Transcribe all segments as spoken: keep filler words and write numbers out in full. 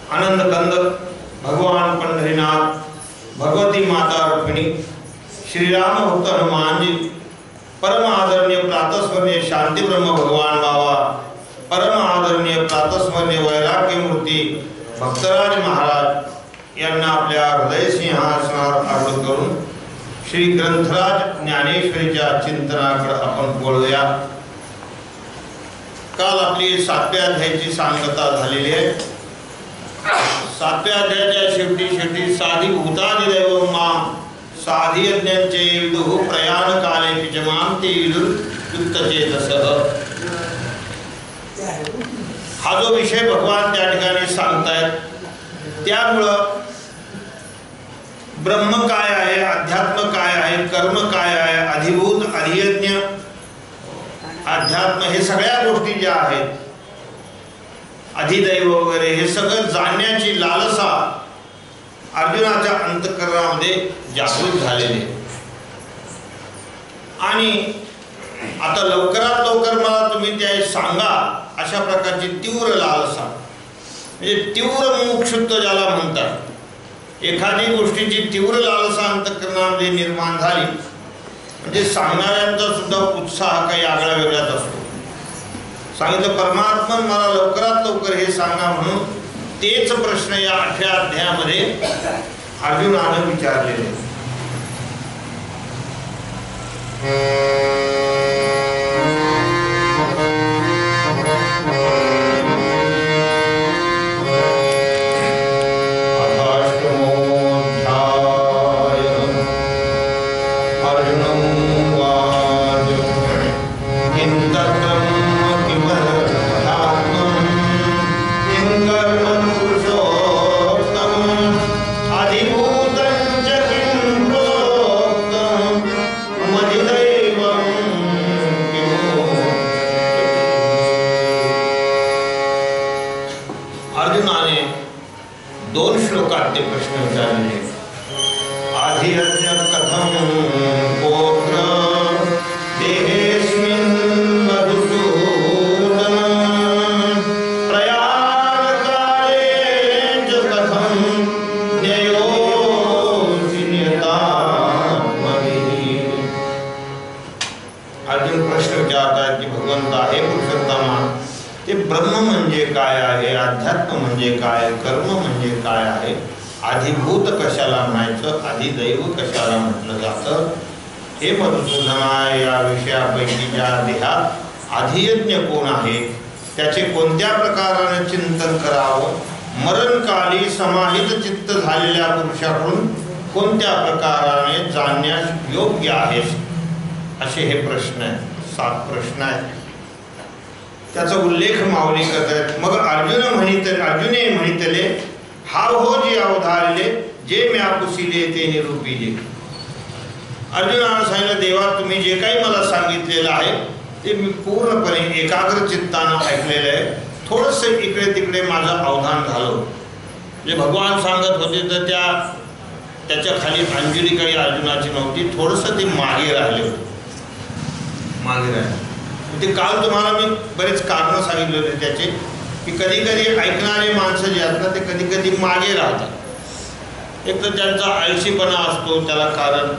आनंद कंद भगवान पंढरीनाथ, भगवती माता रुक्मिणी, श्रीराम भक्त हनुमान जी, परम आदरणीय प्रातस्मरणीय शांती ब्रह्म भगवान बाबा, परम आदरणीय प्रातस्मरणीय वैराग्य मूर्ती भक्तराज महाराज यांना आपल्या हृदय सिंहासनावर आरूढ करून श्री ग्रंथराज ज्ञानेश्वरीच्या चिंतनाकडे आपण बोलूया। काल आपली सातव्या अध्यायाची सांगता झालेली आहे। सातव्या अध्यायाच्या शेवटी शेवटी साधी भूतादि दैव माम साधी यज्ञांचे विदुः प्रयाण काले पिचमाम ते युक्तचेतसः, हा जो विषय भगवान त्या ठिकाणी सांगतायत त्यामुळं ब्रह्म काय आहे, अध्यात्म काय आहे, कर्म काय आहे, अधिभूत अधियज्ञ अध्यात्म हे सगळ्या गोष्टी ज्या आहेत, अधिदैव वगैरे हे सगळं जाणण्याची लालसा अर्जुनाच्या अंतःकरणामध्ये जागृत झालेली आणि आता लवकरात लवकर मला तुम्ही त्या सांगा अशा प्रकारची तीव्र लालसा, म्हणजे तीव्र मुमुक्षुत्व ज्याला म्हणतात। एखादी गोष्टीची तीव्र लालसा अंतःकरणामध्ये निर्माण झाली म्हणजे सांगणाऱ्यांचा सुद्धा उत्साह काही आगळा वेगळाच असतो। सांगितलं परमात्मा मला लवकरात लवकर हे सांगा म्हणून तेच प्रश्न या आठव्या अध्यायामध्ये अर्जुनाने विचारलेले। अधिभूत कशाला म्हणायचं, अधिदैव कशाला म्हटलं जातं, हे मधुसूदना या विषयापैकी ज्या देहात अधियज्ञ कोण आहे, त्याचे कोणत्या प्रकाराने चिंतन करावं, मरणकाली समाहित चित्त झालेल्या पुरुषाकडून कोणत्या प्रकाराने जाणण्यास योग्य आहे, असे हे प्रश्न आहेत। सात प्रश्न आहेत, त्याचा उल्लेख माऊली करतात। मग अर्जुन म्हणित अर्जुने म्हणितले हा हो जी अवधारले जे म्या पुसिले ते निरूपिले। अर्जुनाने सांगितलं देवा तुम्ही जे काही मला सांगितलेलं आहे ते मी पूर्णपणे एकाग्र चित्तानं ऐकलेलं आहे। थोडंसं इकडे तिकडे माझं अवधान झालं, जे भगवान सांगत होते तर त्या त्याच्या खाली अंजली काही अर्जुनाची नव्हती, थोडंसं ते मागे राहिले होते, मागे राहिले ते। काल तुम्हाला मी बरेच कारणं सांगितले होते त्याचे, की कधी कधी ऐकणारे माणसं जे आहेत ना ते कधी कधी मागे राहतात। एक तर त्यांचा आळशीपणा असतो त्याला कारण,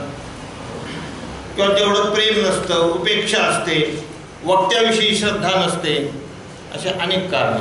किंवा तेवढं प्रेम नसतं, उपेक्षा असते, वक्त्याविषयी श्रद्धा नसते, असे अनेक कारण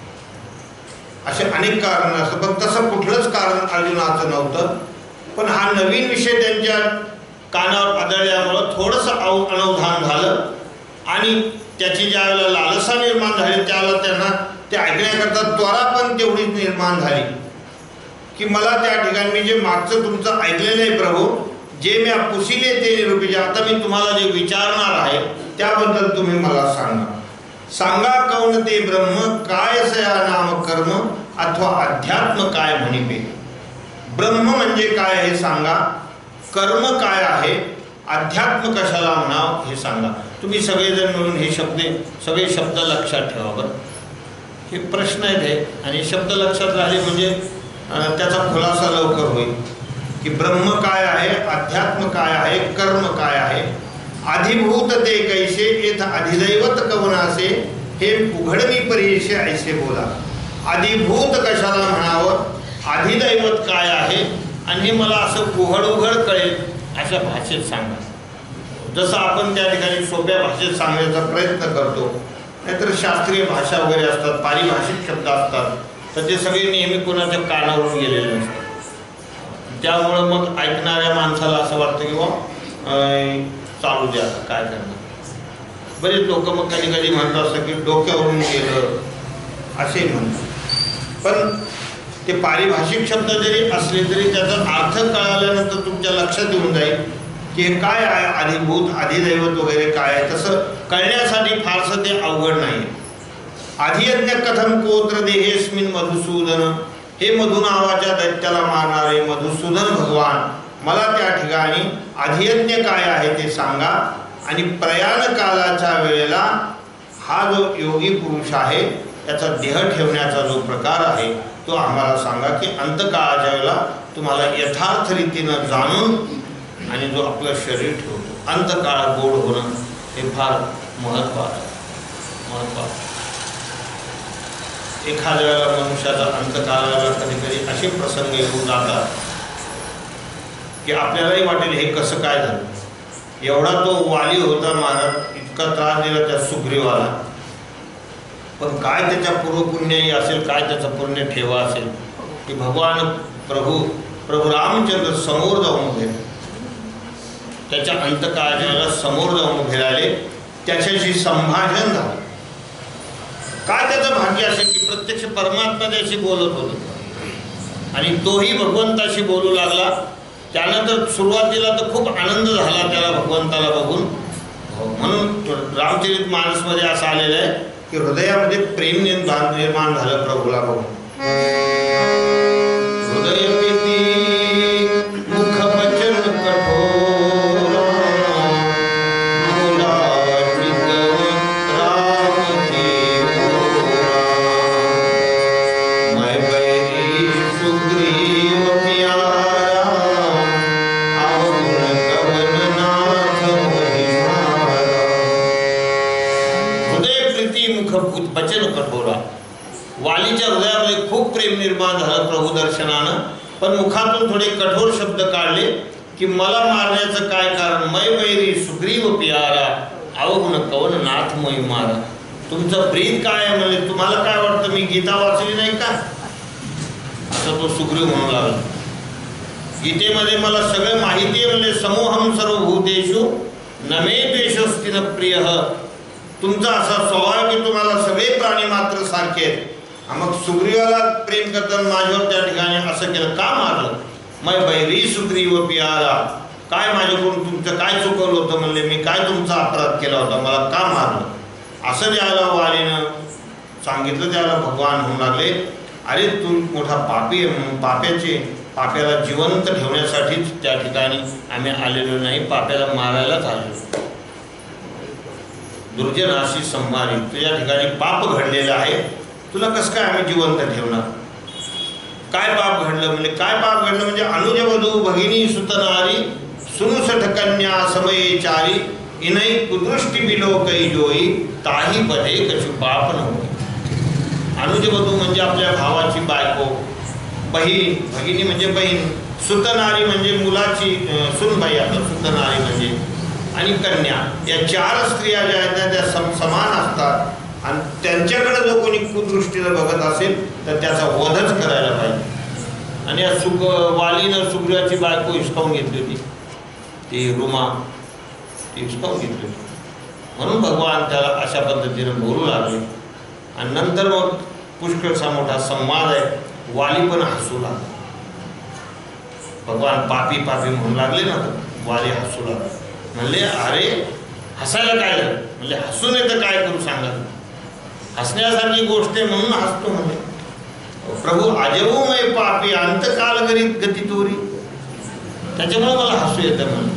असतात। असे अनेक कारण असतात, पण तसं कुठलंच कारण अर्जुनाचं नव्हतं। पण हा नवीन विषय त्यांच्या कानावर आदळल्यामुळं थोडंसं अव अनवधान झालं आणि त्याची ज्या वेळेला लालसा निर्माण झाली त्यावेळेला त्यांना ते ऐकण्याकरता त्वरा पण तेवढीच निर्माण झाली की मला त्या ठिकाणी मी जे मागचं तुमचं ऐकलेलं आहे प्रभू, जे मी पुसिले ते निरूपिले, आता मी तुम्हाला जे विचारणार आहे त्याबद्दल तुम्ही मला सांगा। सांगा कौन ते ब्रह्म काय सया नाम कर्म अथवा अध्यात्म काय म्हणिपे। ब्रह्म म्हणजे काय हे सांगा, कर्म काय आहे, अध्यात्म कशाला म्हणावं हे सांगा। तुम्ही सगळेजण मिळून हे शब्द सगळे शब्द लक्षात ठेवा बरं, हे प्रश्न आहेत आणि शब्द लक्षात राहिले म्हणजे त्याचा खुलासा लवकर होईल की ब्रह्म काय आहे, अध्यात्म काय आहे, कर्म काय आहे, अधिभूत ते कैसे येथ अधिदैवत कवनासे हे उघडवी परीशे ऐसे बोला। अधिभूत कशाला म्हणावं, अधिदैवत काय आहे, आणि हे मला असं उघड उघड कळेल अशा भाषेत सांगा. जसं आपण त्या ठिकाणी सोप्या भाषेत सांगण्याचा प्रयत्न करतो. नाहीतर शास्त्रीय भाषा वगैरे असतात, पारिभाषिक शब्द असतात, तर ते सगळे नेहमी कोणाच्या कानावरून गेलेले नसतात. त्यामुळं मग ऐकणाऱ्या माणसाला असं वाटतं की बा चालू द्या, काय करणार. बरेच लोक मग कधी कधी म्हणतात असं की डोक्यावरून गेलं असे म्हणतात. पण ते पारिभाषिक शब्द जरी असले तरी त्याचा अर्थ कळाल्यानंतर तुमच्या लक्षात येऊन जाईल की हे काय आहे, अधिभूत अधिदैवत वगैरे काय आहे. तसं कळण्यासाठी फारसं ते अवघड नाही. अधियज्ञ कथम कोत्र देहेस्मिन मधुसूदन, हे मधु नावाच्या दैत्याला मारणारे मधुसूदन भगवान, मला त्या ठिकाणी अधियज्ञ काय आहे ते सांगा. आणि प्रयाण कालाच्या वेळेला हा जो योगी पुरुष आहे त्याचा देह ठेवण्याचा जो प्रकार आहे तो आम्हाला सांगा, की अंतकाळाच्या वेळेला तुम्हाला यथार्थ रीतीनं जाणून आणि जो आपलं शरीर ठेवतो. अंतकाळ गोड होणं हे फार महत्त्वाचं महत्त्वाचं एखाद्या वेळेला मनुष्याचा अंतकाळाला कधी कधी असे प्रसंग येऊन जातात की आपल्यालाही वाटेल हे कसं काय झालं. एवढा तो वाली होता महाराज, इतका त्रास दिला त्या सुग्रीवाला, पण काय त्याच्या पूर्वपुण्याही असेल, काय त्याचा पुण्य ठेवा असेल की भगवान प्रभू प्रभू रामचंद्र समोर जाऊन उभे, त्याच्या अंतकाळाच्या वेळेला समोर जाऊन उभे राहिले, त्याच्याशी संभाषण झालं. काय त्याचं भाग्य असेल की प्रत्यक्ष परमात्मा त्याशी बोलत होता आणि तोही भगवंताशी बोलू लागला. त्यानंतर सुरुवातीला तर खूप आनंद झाला त्याला भगवंताला बघून. म्हणून रामचरित मानसमध्ये असं आलेलं आहे की हृदयामध्ये प्रेम निर्माण झालं प्रभूला बघून. हृदय प्रीती मुख वचन कठोर वचन कठोरा. वालीच्या हृदयामध्ये खूप प्रेम निर्माण झालं प्रभू दर्शनानं, पण मुखातून थोडे कठोर शब्द काढले की मला मारण्याचं काय कारण, मै वैरी सुग्रीव प्यारा अवगुण कवन नाथ मै मारा. तुमचं प्रीत काय आहे, म्हणजे तुम्हाला काय वाटतं मी गीता वाचली नाही का, असं तो सुग्रीव म्हणू लागला. गीतेमध्ये मला सगळं माहिती आहे, म्हणजे समूहम सर्वभूतेषु नमे द्वेषोस्ति न प्रिय. तुमचा असा स्वभाव की तुम्हाला सगळे प्राणी मात्र सारखे आहेत. मग सुग्रीवाला प्रेम करताना माझ्यावर त्या ठिकाणी असं केलं का मारलं. मै बैरी सुग्रीव प्यारा, काय माझ्याकडून तुमचं काय चुकवलं होतं, म्हणले मी काय तुमचा अपराध केला होता, मला का मारलं असं द्यायला वालीनं सांगितलं. त्याला भगवान होऊ लागले, अरे तू मोठा पापी आहे, पाप्याचे पाप्याला जिवंत ठेवण्यासाठीच त्या ठिकाणी आम्ही आलेलो नाही, पाप्याला मारायलाच आलेलो. दुर्जनाशी संहारी, तुझ्या ठिकाणी पाप घडलेलं आहे, तुला कसं काय आम्ही जिवंत ठेवणार. काय पाप घडलं, म्हणजे काय पाप घडलं म्हणजे अनुजवधू भगिनी सुतनारी सुनुसठ कन्या समये चारी इनई कुदृष्टी बिलो कै जोई ताही बधे कशु पाप न होई. अनुजवधू म्हणजे आपल्या भावाची बायको, बहीण, भगिनी म्हणजे बहीण, सुतनारी म्हणजे मुलाची सुनबाई, आता सुतनारी म्हणजे, आणि कन्या, या चार स्त्रिया ज्या आहेत ना त्या सम समान असतात. आणि त्यांच्याकडे जो कोणी कुदृष्टीनं बघत असेल तर त्याचा वधच करायला पाहिजे. आणि या सुग वालीनं सुग्रीवाची बायको हिसकावून घेतली होती, ती रुमा ती हिसकावून घेतली होती. म्हणून भगवान त्याला अशा पद्धतीनं बोलू लागले. आणि नंतर मग पुष्कळसा मोठा संवाद आहे. वाली पण हसू लागला. भगवान पापी पापी म्हणू लागले ना, तर वाली हसू लागला. म्हणले अरे हसायला काय झालं, म्हणजे हसून येतं काय करू सांगा, हसण्यासारखी गोष्ट आहे म्हणून हसतो. म्हणजे प्रभू अजवू मै पापी अंतकाल गरीत गती तोरी, त्याच्यामुळे मला हसू येतं. म्हणून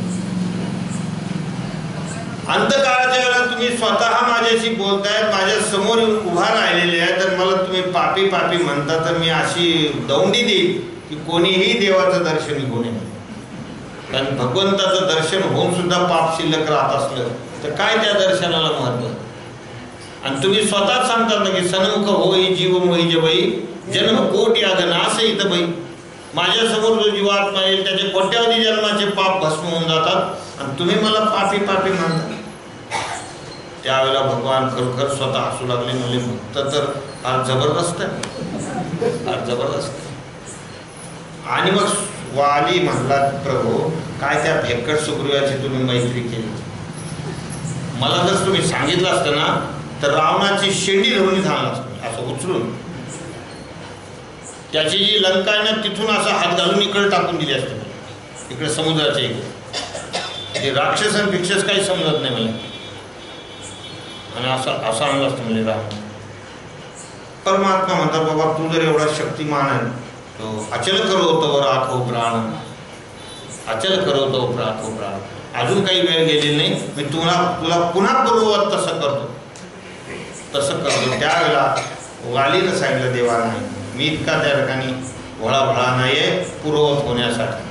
अंतकाळाच्या वेळेला तुम्ही स्वतः माझ्याशी बोलताय, माझ्या समोर येऊन उभा राहिलेले आहे, तर मला तुम्ही पापी पापी म्हणता, तर मी अशी दौंडी देईल की कोणीही देवाचं दर्शन घेऊन येईल. कारण भगवंताचं दर्शन होऊन सुद्धा पाप शिल्लक राहत असलं तर काय त्या दर्शनाला महत्त्व. आणि तुम्ही स्वतःच सांगतात ना की सन्मुख होई जीव मोही जबई जन्म कोटी अगनास इथं बाई. माझ्यासमोर जो जीवात्मा येईल त्याचे कोट्यावधी जन्माचे पाप भस्म होऊन जातात आणि तुम्ही मला पापी पापी म्हणता. त्यावेळेला भगवान खरोखर स्वतः हसू लागले. म्हणजे भक्त तर फार जबरदस्त आहे, फार जबरदस्त. आणि मग वाली म्हणला प्रभू काय त्या भेक्कट सुग्रीवाची तुम्ही मैत्री केली. मला जर तुम्ही सांगितलं असतं ना तर रावणाची शेंडी धरून झाला असतं असं उचलून. त्याची जी लंका आहे ना तिथून असा हात घालून इकडे टाकून दिली असते इकडे समुद्राच्या इकडे. ते राक्षस आणि भिक्षस काही समजत नाही मला. आणि असं असं आणलं असतं म्हणजे राम. परमात्मा म्हणतात बाबा तू जर एवढा शक्तिमान आहे तो अचल करवतो राखो प्राण, अचल करवतो राखो प्राण. अजून काही वेळ गेलेली नाही मी तुला तुला पुन्हा पूर्ववत तसं करतो तसं करतो. त्यावेळेला वालीनं सांगितलं देवा नाही मी इतका त्या ठिकाणी भोळा नाही आहे पूर्ववत होण्यासाठी.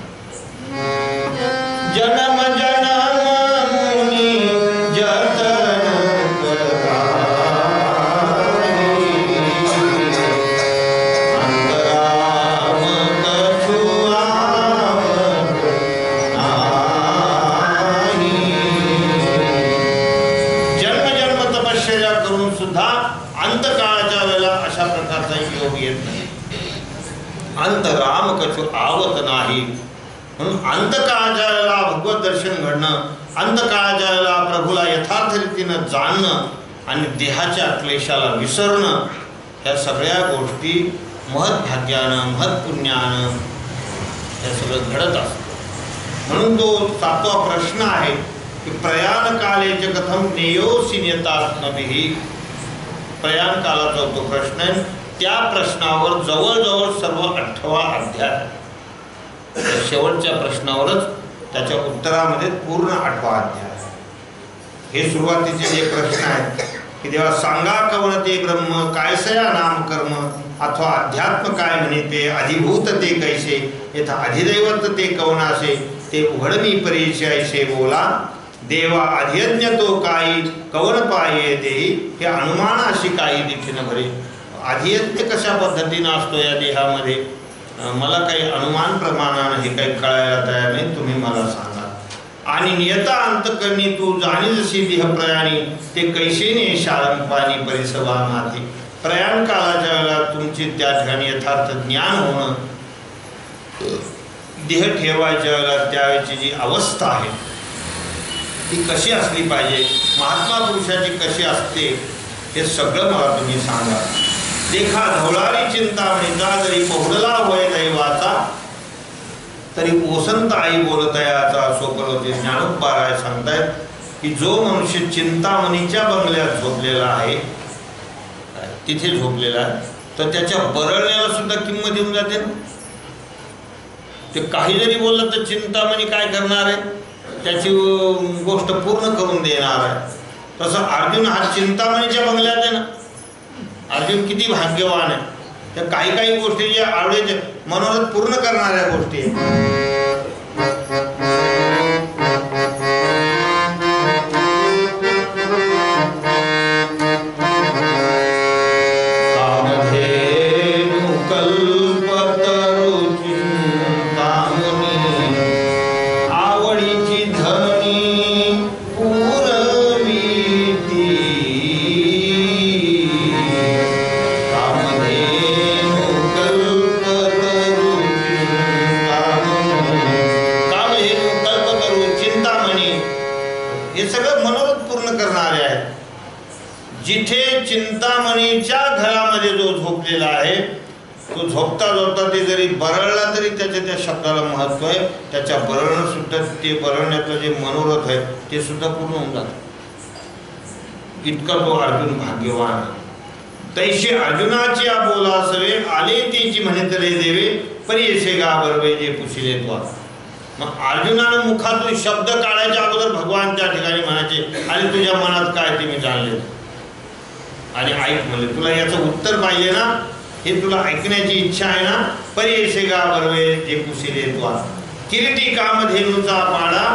जन्म जन्म मुनी जतन अंतराम कछुआ नाही. जन्म जन्म तपश्चर्या करून सुद्धा अंतकाळाच्या वेळेला अशा प्रकारचा योग येत नाही. अंत राम कछु आवत नाही. म्हणून अंतकाळाच्या वेळेला भगवत दर्शन घडणं, अंतकाळाच्या वेळेला प्रभूला यथार्थ रीतीनं जाणणं आणि देहाच्या क्लेशाला विसरणं ह्या सगळ्या गोष्टी महत्भाग्यानं महत्पुण्यानं हे सगळं घडत असतं. म्हणून तो सातवा प्रश्न आहे की प्रयाण काले च कथम नेयोसी नियतात्मभिः. प्रयाण कालाचा तो प्रश्न आहे. त्या प्रश्नावर जवळजवळ सर्व अठरा अध्याय शेवटच्या प्रश्नावरच त्याच्या उत्तरामध्ये पूर्ण आठवा अध्याय. हे सुरुवातीचे जे प्रश्न आहेत की देवा सांगा कवन ते ब्रह्म कायसया नाम कर्म अथवा अध्यात्म काय म्हणते अधिभूत ते कैसे यथा अधिदैवत ते कवनासे ते उघडमी परिचयाचे बोला देवा अधियज्ञ तो काही कवन पाये देही हे अनुमानाशी काही दिठीनं भरे. अधियज्ञ कशा पद्धतीनं असतो या देहामध्ये मला काही अनुमान प्रमाणानं हे काही कळायला तयार नाही. तुम्ही मला सांगा. आणि नियता अंतकरणी तू जाणी जशी देह प्रयाणी ते कैसेने शाळंपानी परिसवानाथे. प्रयाण काळाच्या वेळेला तुमची त्या ठिकाणी यथार्थ ज्ञान होणं, देह ठेवायच्या वेळेला त्यावेळेची जी अवस्था आहे ती कशी असली पाहिजे, महात्मा पुरुषाची कशी असते हे सगळं मला तुम्ही सांगा. देखा धवळारी चिंता म्हणता जरी पोहडला होय दैवाचा तरी ओसंत आई बोलतयाचा सोपरवते. ज्ञानोबा राय सांगतायत की जो मनुष्य चिंतामणीच्या बंगल्यात झोपलेला आहे तिथे झोपलेला आहे तर त्याच्या बरळण्याला सुद्धा किंमत येऊन जाते ना. ते काही जरी बोललं तर चिंतामणी काय करणार आहे, त्याची गोष्ट पूर्ण करून देणार आहे. तसं अर्जुन हा चिंतामणीच्या बंगल्यात आहे ना. अर्जुन किती भाग्यवान आहे. त्या काही काही गोष्टी ज्या आवडीचे मनोरथ पूर्ण करणाऱ्या गोष्टी चिंतामणीच्या घरामध्ये जो झोपलेला आहे तो झोपता झोपता ते जरी बरळला तरी त्याच्या त्या शब्दाला महत्व आहे. त्याच्या बरळणं सुद्धा ते बरळण्यातलं जे मनोरथ आहे ते सुद्धा पूर्ण होऊन जातं. इतका तो अर्जुन भाग्यवान. तैसे अर्जुनाची बोला सवे आले तेची म्हणे तले देवे परी येसे गा बरवे जे पुशिले तो. मग अर्जुनानं मुखातून शब्द काढायच्या अगोदर भगवान त्या ठिकाणी म्हणायचे आणि तुझ्या मनात काय ते मी जाणले आणि ऐक म्हणले. तुला याचं उत्तर पाहिजे ना, हे तुला ऐकण्याची इच्छा आहे ना. परी येसे गा बरवे जे पुशिले तो. किरीटी कामधेनूचा पाडा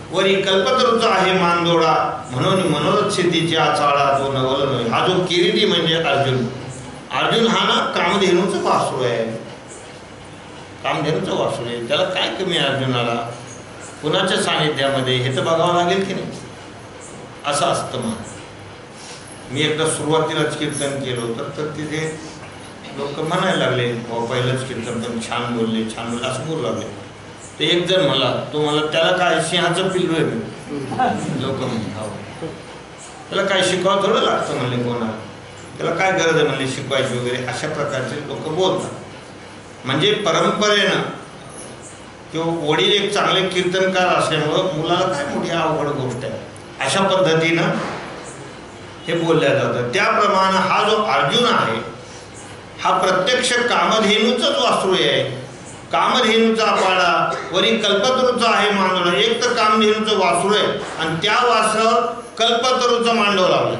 वरी कल्पतरूचा आहे मानदोडा, म्हणून मनोरथ शेतीच्या चाळा तो नवल नव्हे. हा जो किरीटी म्हणजे अर्जुन, अर्जुन हा ना कामधेनूचं वासरू आहे, कामधेनूचं वासरू आहे. त्याला काय कमी आहे अर्जुनाला कुणाच्या सानिध्यामध्ये, हे तर बघावं लागेल की नाही. असं असतं. मग मी एकदा सुरुवातीलाच कीर्तन केलं होतं, तर तिथे लोक म्हणायला लागले, पहिलंच कीर्तन पण छान बोलले, छान बोलले असं बोलू लागले. तर एक जण मला तो मला त्याला काय सिंहाचं पिल्लू आहे मी. लोक म्हणजे हो त्याला काय शिकवावं थोडं लागतं म्हणले, कोणाला त्याला काय गरज आहे म्हणले शिकवायची वगैरे, अशा प्रकारचे लोक बोलतात. म्हणजे परंपरेनं किंवा वडील एक चांगले कीर्तनकार असल्यामुळं मुलाला काय मोठी अवघड गोष्ट आहे, अशा पद्धतीनं हे बोलल्या जातं. त्याप्रमाणे हा जो अर्जुन आहे हा प्रत्यक्ष कामधेनूचंच वासरू आहे. कामधेनूचा पाडा वरी कल्पतरूचा आहे मांडव. एक तर कामधेनूचं वासरू आहे आणि त्या वासरावर कल्पतरूचा मांडव लावलाय.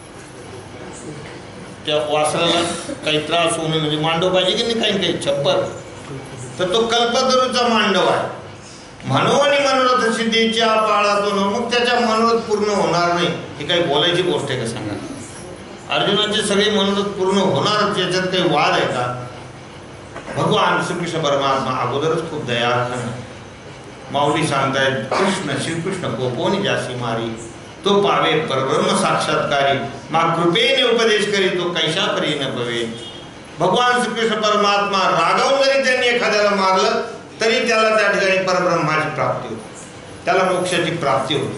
त्या वासराला काही त्रास होऊ नये म्हणजे मांडव पाहिजे की नाही, काही काही छप्पर, तर तो कल्पतरूचा मांडव आहे. म्हणून आणि मनोरथ सिद्धीच्या पाळातून मग त्याच्या मनोरथ पूर्ण होणार नाही, ही काही बोलायची गोष्ट आहे का सांगा. अर्जुनाचे सगळे मनोरथ पूर्ण होणारच, याच्यात काही वाद आहे का. भगवान श्रीकृष्ण परमात्मा अगोदरच खूप दयाळू. माऊली सांगतायत कृष्ण श्रीकृष्ण कोपोनी जासी मारी, तो पावे परब्रह्म साक्षात्कारी, मा कृपेने उपदेश करी तो कैशा परी न पवे. भगवान श्रीकृष्ण परमात्मा रागावून जरी त्यांनी एखाद्याला मारलं तरी त्याला त्या ठिकाणी परब्रह्माची प्राप्ती होती, त्याला मोक्षाची प्राप्ती होती.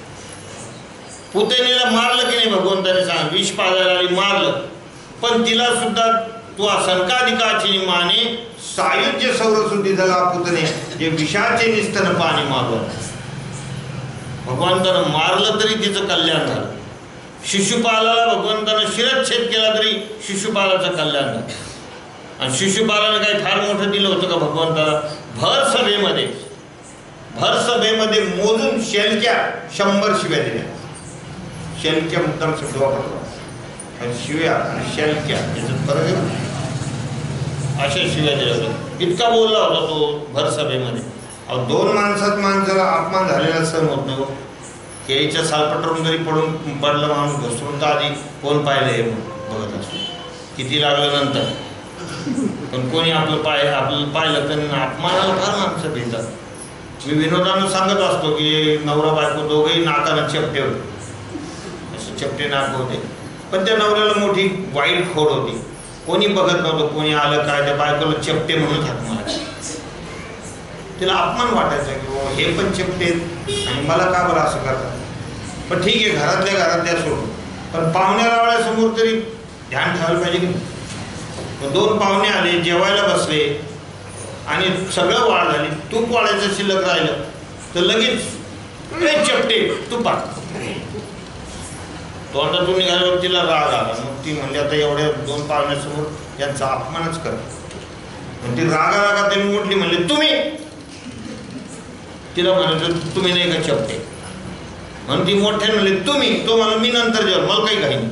पुतणीला मारलं की नाही भगवंताने सांग, विष पाजायला मारलं, पण तिला सुद्धा तू संकाधिकाची माने सायुज्य सौरशुद्धी झाला पुतणे, जे विषाचे निस्तन पाणी मारलं. भगवंतानं मारलं तरी तिचं कल्याण झालं. शिशुपालाला भगवंतानं शिरच्छेद केला तरी शिशुपालाचं कल्याण झालं. आणि शिशुपालानं काही फार मोठं दिलं होतं का भगवंताला. भर सभेमध्ये भर सभेमध्ये मोजून शेलक्या शंभर शिव्या दिल्या. शेलक्या मुद्दाम शब्द वापरतो, आणि शिव्या आणि शेलक्या याच्यात फरक आहे. अशा शिव्या दिल्या होत्या. इतका बोलला होता तो भर सभेमध्ये. अहो दोन माणसात माणसाला अपमान झालेला सण होत नाही. केळीच्या सालपटरून जरी पडून पडलं माणूस घसरून तर आधी कोण पाहिलं हे बघत असतो, किती लागलं नंतर. पण कोणी आपलं पाय आपलं पाहिलं तर अपमानाला फार माणसं भिडतात. मी विनोदानं सांगत असतो की नवरा बायको दोघेही नाकानं चपटे होते, असे चपटे नाक होते. पण त्या नवऱ्याला मोठी वाईट खोड होती, कोणी बघत नव्हतं. कोणी आलं काय त्या बायकोला चपटे म्हणून हाक मारायचे. तिला अपमान वाटायचा की हो हे पण चपटे आणि मला का बरं असं करतात. पण ठीक आहे, घरातल्या घरात द्या सोडून, पण पाहुण्या रावळ्यासमोर तरी ध्यान ठेवायला पाहिजे की नाही. दोन पाहुणे आले, जेवायला बसले आणि सगळं वाढ झाली, तूप वाढायचं शिल्लक राहिलं तर लगेच चपटे तुपात. तोंडातून निघाल्यावर तिला राग आला. मग ती म्हणली आता एवढ्या दोन पाहुण्यासमोर यांचा अपमानच कर. मग ती रागा रागा त्यांनी म्हटली, म्हणले तुम्ही. तिला म्हणायचं तुम्ही नाही का चपटे. म्हणून ती मोठ्याने म्हणले तुम्ही. तो मला मी नंतर जेवण, मला काही काही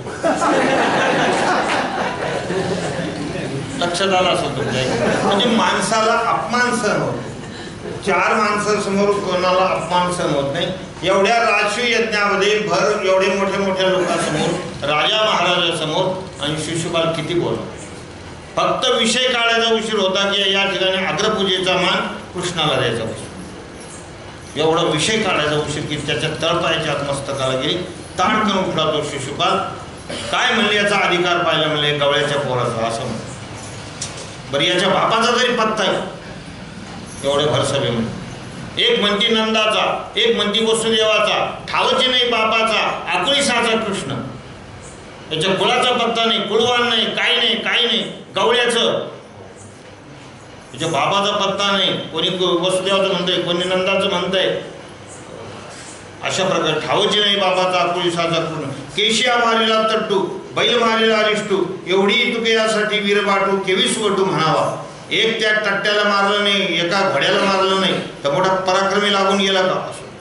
लक्षात आलं असेल तुमच्या. म्हणजे माणसाला अपमान सहन होत, चार माणसासमोर कोणाला अपमान सहन होत नाही. एवढ्या राजसूय यज्ञामध्ये भर एवढे मोठ्या मोठ्या लोकांसमोर, राजा महाराजासमोर, आणि शिशुपाल किती बोलला. फक्त विषय काढायचा उशीर होता की या ठिकाणी अग्रपूजेचा मान कृष्णाला द्यायचा उशीर. एवढा विषय काढायचा उशीर की त्याच्या तळपायाच्या मस्तकाला गेली. ताडकन उठला तो शिशुपाल. काय म्हणले याचा अधिकार पाहिला, म्हणले गवळ्याच्या पोराचा असं म्हणलं. बरं याच्या बापाचा तरी पत्ता आहे एवढ्या भरसभेमध्ये. एक म्हणती नंदाचा, एक म्हणती वसुदेवाचा, ठावची नाही बापाचा, आकुळीसाचा कृष्ण. त्याच्या कुळाचा पत्ता नाही, कुळवान नाही, काही नाही, काही नाही. गवळ्याचं त्याच्या बाबाचा पत्ता नाही. कोणी वसुदेवाचं म्हणतंय, कोणी नंदाचं म्हणतंय. अशा प्रकारे ठावची नाही बाबाचा, आकुळीसाचा कृष्ण. केशिया मारिला तट्टू, बैल मारिला अरिष्टू, एवढी तुके यासाठी वीरबाटू केवीस वटू म्हणावा. एक त्या तट्ट्याला मारलं नाही, एका घोड्याला मारलं नाही, तर मोठा पराक्रमी लागून गेला का.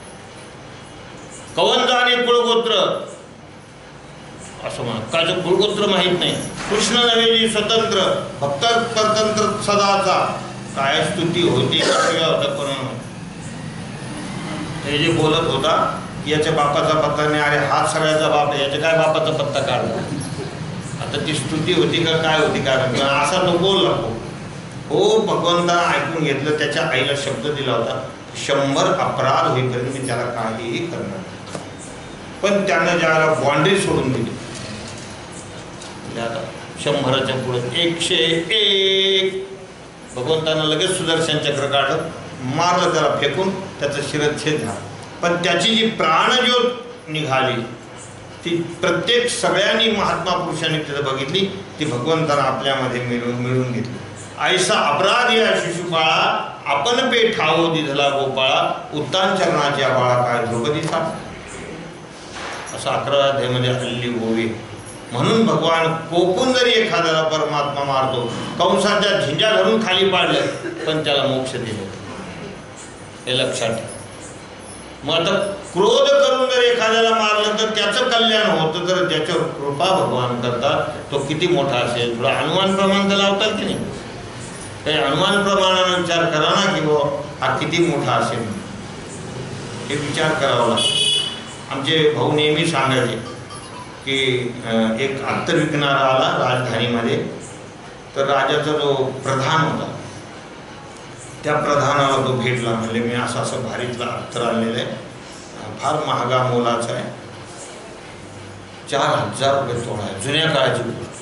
कवंजा आणि कुळगोत्र असं म्हणा, का जो कुळगोत्र माहीत नाही. कृष्ण नव्हे स्वतंत्र, भक्त परतंत्र सदाचा, काय स्तुती होती होता कोणा. हे जे बोलत होता याच्या बापाचा पत्ता नाही, अरे हाच सगळ्याचा बाप आहे, याच्या काय बापाचा पत्ता काढला. आता ती स्तुती होती का काय होती काय म्हणतो असा तो बोलला. हो भगवंतानं ऐकून घेतलं. त्याच्या आईला शब्द दिला होता शंभर अपराध होईपर्यंत मी त्याला काहीही करणार. पण त्यानं ज्याला बाँड्री सोडून दिली आता शंभराच्या पुढे एकशे एक भगवंतानं लगेच सुदर्शन चक्र काढलं, मारलं त्याला फेकून, त्याचं शिरच्छेद झाला. पण त्याची जी प्राणज्योत निघाली ती प्रत्येक सगळ्यांनी महात्मा पुरुषांनी तिथं बघितली, ती भगवंतानं आपल्यामध्ये मिळवून मिळवून घेतली. ऐसा अपराध या शिशुपाळा आपण पे ठावो दिधला गोपाळा उत्तान चरणाच्या बाळा काय द्रौपदीचा. असं अकरा अध्यायामध्ये हल्ली ओवी. म्हणून भगवान कोपून जरी एखाद्याला परमात्मा मारतो, कंसाच्या झिंजा घालून खाली पाडलं पण त्याला मोक्ष दिलं, हे लक्षात ठेवा. मग आता क्रोध करून जर एखाद्याला मारलं तर त्याचं कल्याण होतं, तर त्याच्यावर कृपा भगवान करतात. तो किती मोठा असेल, थोडा अनुमान प्रमाण तर लावतात की नाही. काही अनुमान प्रमाणाने विचार करा ना की बुवा हा किती मोठा असेल, हे विचार करावा लागतो. आमचे भाऊ नेहमी सांगायचे की एक अत्तर विकणारा आला राजधानीमध्ये, तर राजाचा जो प्रधान होता त्या प्रधानाला तो भेटला. म्हणजे मी असं असं भारीतला अत्तर आणलेलं आहे, फार महागा मोलाचा आहे, चार हजार रुपये तोळा आहे, जुन्या काळाची गोष्ट.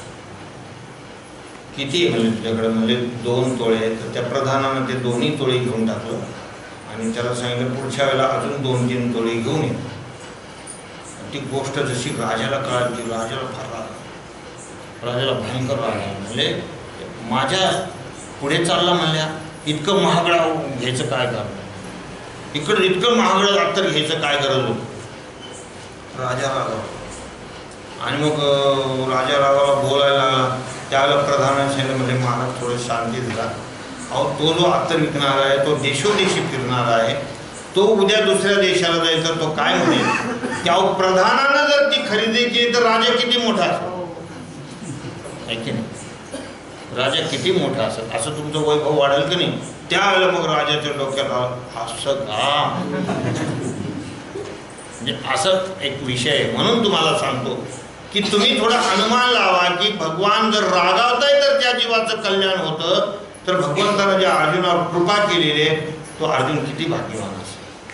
किती म्हणजे तुझ्याकडे? म्हणजे दोन तोळे आहेत. तर त्या प्रधानानं ते दोन्ही तोळे घेऊन टाकलं आणि त्याला सांगितलं पुढच्या वेळेला अजून दोन तीन तोळे घेऊन ये. ती गोष्ट जशी राजाला कळली, राजाला फार राग, राजाला भयंकर राग आला. म्हणजे माझ्या पुढे चालला म्हणल्या, इतकं महागडा घ्यायचं काय कारण, इकडं इतकं महागडं अत्तर घ्यायचं काय गरज होतं. राजा रागावला आणि मग राजा रागाला बोलायला लागला. त्यावेळेला प्रधानाने सांगितलं म्हणजे महाराज थोडं शांती दिला. अहो तो जो अत्तर विकणारा आहे तो देशोदेशी फिरणारा आहे, तो उद्या दुसऱ्या देशाला जाईल तर तो काय म्हणेल. त्या प्रधानानं जर ती खरेदी केली तर राजा किती मोठा असेल की नाही, राजा किती मोठा असेल, असं तुमचं वैभव वाढेल की नाही. त्यावेळेला मग राजाच्या डोक्यात असं का, म्हणजे असं एक विषय आहे. म्हणून तुम्हाला सांगतो की तुम्ही थोडा अनुमान लावा की भगवान जर रागावताय तर त्या जीवाचं कल्याण होतं, तर भगवंतानं ज्या अर्जुनावर कृपा केलेली आहे तो अर्जुन किती भाग्यवान असेल.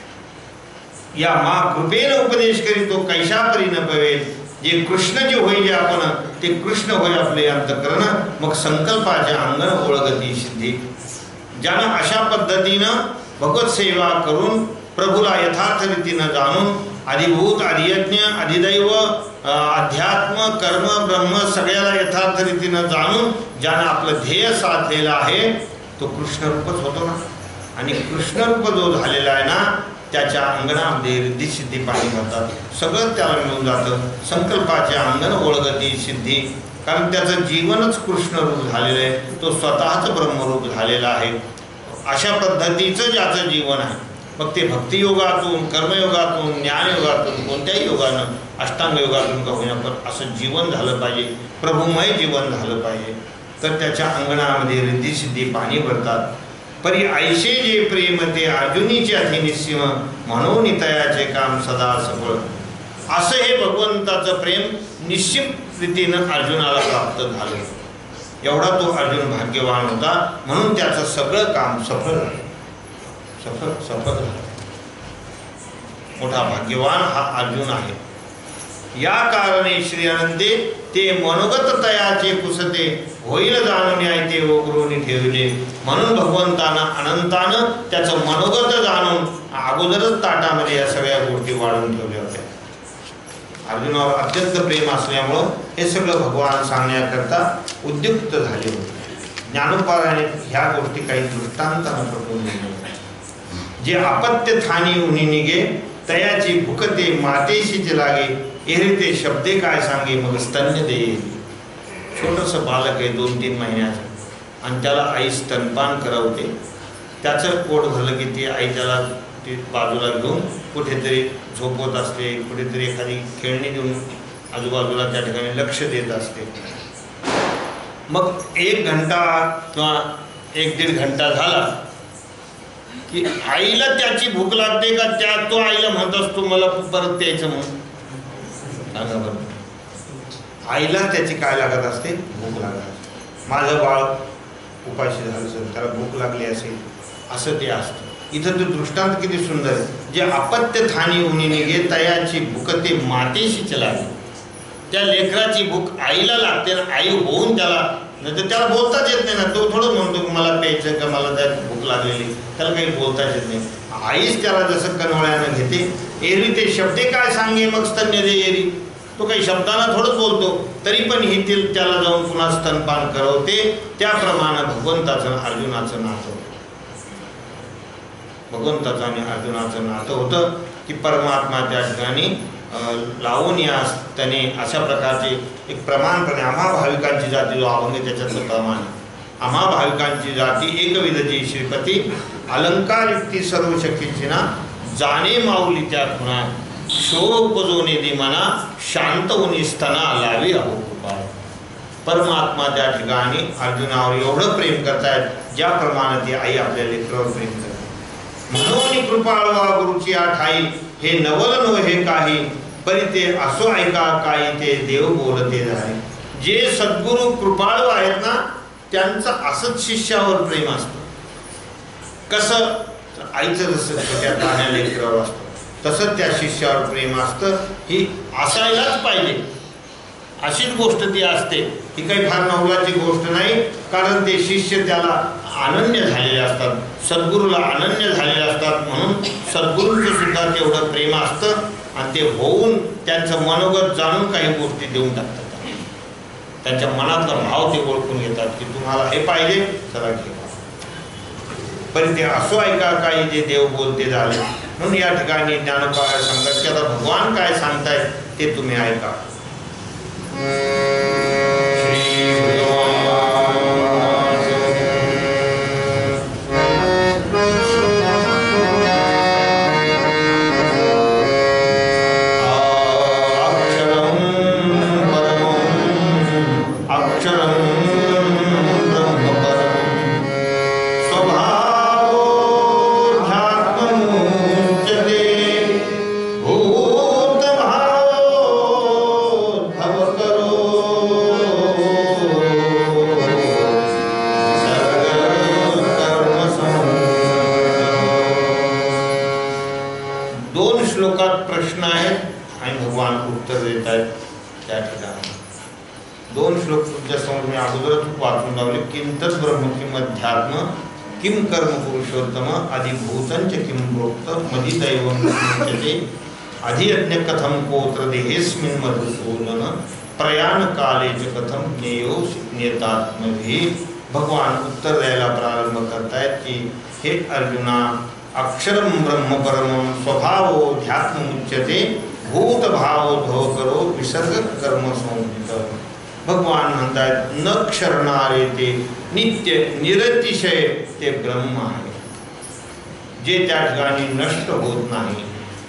या मा कृपेनं उपदेश करी तो कैशापरी न पवेल. जे कृष्ण जे होईल आपण ते कृष्ण होय आपले अंतःकरण, मग संकल्पाच्या अंगण ओळखती सिद्धी. ज्यानं अशा पद्धतीनं भगवत सेवा करून प्रभूला यथार्थ रीतीनं जाणून आदिभूत आदियज्ञ अधिदैव अध्यात्म कर्म ब्रह्म सगळ्याला यथार्थ रीतीनं जाणून ज्यानं आपलं ध्येय साधलेलं आहे तो कृष्णरूपच होतो ना. आणि कृष्णरूप जो झालेला आहे ना त्याच्या अंगणामध्ये रिद्धी सिद्धी पाणी भरतात, सगळं त्याला मिळून जातं. संकल्पाच्या अंगण ओळखती सिद्धी, कारण त्याचं जीवनच कृष्णरूप झालेलं आहे, तो स्वतःच ब्रह्मरूप झालेला आहे. अशा पद्धतीचं ज्याचं जीवन आहे, मग ते भक्तियोगातून कर्मयोगातून ज्ञानयोगातून कोणत्याही योगानं अष्टांग योगातून का होईना पण असं जीवन झालं पाहिजे, प्रभुमय जीवन झालं पाहिजे. तर त्याच्या अंगणामध्ये रिद्धी सिद्धी पाणी भरतात. परी ऐशे जे प्रेम ते अर्जुनीचे अतिनिस्सीम म्हणून तयाचे काम सदा सफळ. असं हे भगवंताचं प्रेम निश्चित रीतीनं अर्जुनाला प्राप्त झालं. एवढा तो अर्जुन भाग्यवान होता, म्हणून त्याचं सगळं काम सफल झालं, सफल सफल झालं. मोठा भाग्यवान हा अर्जुन आहे. या कारणे श्री अनंते ते मनोगत तयाचे कुसते होईल जाणून ते ओगरून ठेवले. म्हणून भगवंतानं अनंतानं त्याचं मनोगत जाणून अगोदरच ताटामध्ये या सगळ्या गोष्टी वाढून ठेवल्या होत्या. अर्जुनावर अत्यंत प्रेम असल्यामुळं हे सगळं भगवान सांगण्याकरता उद्युक्त झाले होते. ज्ञानोपाराने ह्या गोष्टी काही दृष्टांतानं पटवून दिल्या. जे अपत्य थानी उनी निघे तयाची भुकते मातेशीच लागे एरे ते शब्दे काय सांगे मग स्तन्य दे. छोटंसं बालक आहे दोन तीन महिन्याचं आणि त्याला आई स्तनपान करवते. त्याचं पोट भरलं की ती आई त्याला ती बाजूला घेऊन कुठेतरी झोपवत असते, कुठेतरी एखादी खेळणी देऊन आजूबाजूला त्या ठिकाणी लक्ष देत असते. मग एक घंटा किंवा एक दीड घंटा झाला की आईला त्याची भूक लागते का त्या तो आईला म्हणत असतो मला परत प्यायचं म्हणून? सांगा बरं. आईला त्याची काय लागत असते? भूक लागत असते. माझं बाळ उपाशी झालं असेल, त्याला भूक लागली असेल, असं ते असतं. इथं तो दृष्टांत किती सुंदर आहे. जे अपत्य थानी उनी निघे तयाची भूक ते मातेशीच लागली. त्या लेकराची भूक आईला लागते ना, आई होऊन त्याला, नाही तर त्याला बोलताच येत नाही ना. तो थोडं म्हणतो की मला प्यायचं का मला त्या भूक लागलेली, त्याला काही बोलताच येत नाही. आईच त्याला जसं कनवळ्यानं घेते. एरवी ते शब्दे काय सांगे मग स्तन्य दे एरी, तो काही शब्दांना थोडंच बोलतो, तरी पण ही ती त्याला जाऊन पुन्हा स्तनपान करवते. त्याप्रमाणे भगवंताचं अर्जुनाचं नातं, भगवंताचं आणि अर्जुनाचं नातं होतं की परमात्मा त्या ठिकाणी लावून या त्याने अशा प्रकारचे एक प्रमाणपणे आम्हा भाविकांची जाती जो अभंग त्याच्यातलं प्रमाण, आम्हा भाविकांची जाती एकविधची श्रीपती अलंकार युक्ती सर्व शक्तीची ना जाणे माऊली त्या खुणा शोपजोने दे मना शांत होऊन स्तना लावी अहो कृपा. परमात्मा त्या ठिकाणी अर्जुनावर एवढं प्रेम करतायत ज्याप्रमाणे ती आई आपल्या लेकरावर प्रेम करते. म्हणून कृपाळवा गुरुची आठाई हे नवल नो हे काही परी ते असो ऐका काही ते देव बोलते झाले. जे सद्गुरू कृपाळू आहेत ना त्यांचं असंच शिष्यावर प्रेम असतं. कसं? आईचं जसं छोट्या लहान लेकरावर असतं तसंच त्या शिष्यावर प्रेम असतं. ही असायलाच पाहिजे, अशीच गोष्ट ती असते. ही काही फार नवलाची गोष्ट नाही, कारण ते शिष्य त्याला अनन्य झालेले असतात, सद्गुरूला अनन्य झालेले असतात. म्हणून सद्गुरूंचं सुद्धा तेवढं प्रेम असतं आणि ते होऊन त्यांचं मनोगत जाणून काही गोष्टी देऊन टाकतात. त्यांच्या मनातला भाव ते ओळखून घेतात की तुम्हाला हे पाहिजे चला घे, पण ते असो ऐका काही जे देव बोलते झाले. म्हणून या ठिकाणी ज्ञानोबा सांगतात की आता भगवान काय सांगतायत ते तुम्ही ऐका. किम कर्म पुरुषोत्तम अधिभूतंच किम प्रोक्त मदि दैवं मुच्यते अधियज्ञ कथम कोत्र देहेस्मिन् मधुसूदन प्रयाण काले च कथम ज्ञेयो नियतात्मभिः. भगवान उत्तर द्यायला प्रारंभ करतायत की हे अर्जुना, अक्षरम ब्रह्म परमं स्वभावो ध्यात्मुच्यते भूत भाव धो करो विसर्ग कर्म संहित. भगवान म्हणतात न क्षरणारे ते नित्य निरतिशय ते ब्रह्म आहे, जे त्या ठिकाणी नष्ट होत नाही,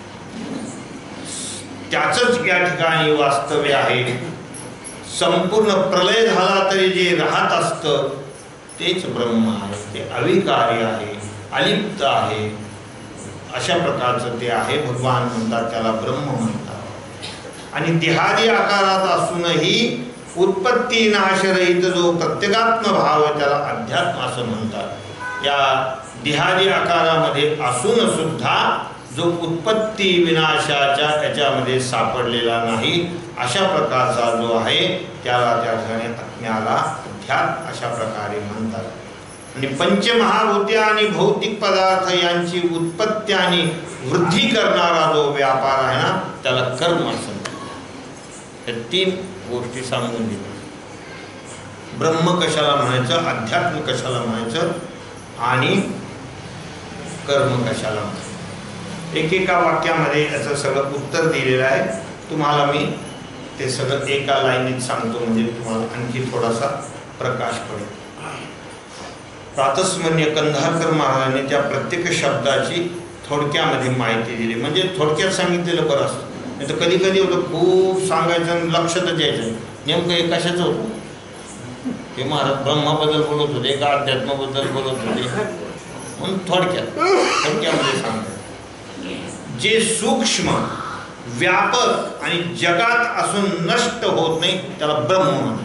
त्याचंच या ठिकाणी वास्तव्य आहे. संपूर्ण प्रलय झाला तरी जे राहत असतं तेच ब्रह्म आहे. ते अविकारी आहे, अलिप्त आहे, अशा प्रकारचं ते आहे. भगवान म्हणतात त्याला ब्रह्म म्हणतात. आणि देहादी आकारात असूनही उत्पत्ती नाशरहित जो प्रत्येगात्म भाव आहे त्याला अध्यात्म असं म्हणतात. या देहादी आकारामध्ये असून सुद्धा जो उत्पत्ती विनाशाच्या याच्यामध्ये सापडलेला नाही अशा प्रकारचा जो आहे त्याला त्या ठिकाणी आत्म्याला अध्यात्म अशा प्रकारे म्हणतात. आणि पंचमहाभूते आणि भौतिक पदार्थ यांची उत्पत्ती आणि वृद्धी करणारा जो व्यापार आहे ना त्याला कर्म असं म्हणतात. हे तीन गोष्टी सांगून दिल्या. ब्रह्म कशाला म्हणायचं, अध्यात्म कशाला म्हणायचं आणि कर्म कशाला म्हणायचं. एकेका वाक्यामध्ये याचं सगळं उत्तर दिलेलं आहे. तुम्हाला मी ते सगळं एका लाईनीत सांगतो म्हणजे तुम्हाला आणखी थोडासा प्रकाश पडेल. प्रातस्मरणीय कंधारकर महाराजांनी त्या प्रत्येक शब्दाची थोडक्यामध्ये माहिती दिली. म्हणजे थोडक्यात सांगितलेलं बरं असतं, नाही तर कधी कधी होतं खूप सांगायचं लक्षातच यायचं नेमकं हे कशाचं होतं. हे महाराज ब्रह्माबद्दल बोलत होते का अध्यात्माबद्दल बोलत होते म्हणून थोडक्यात थोडक्यामध्ये सांगतात, जे सूक्ष्म व्यापक आणि जगात असून नष्ट होत नाही त्याला ब्रह्म म्हणतात.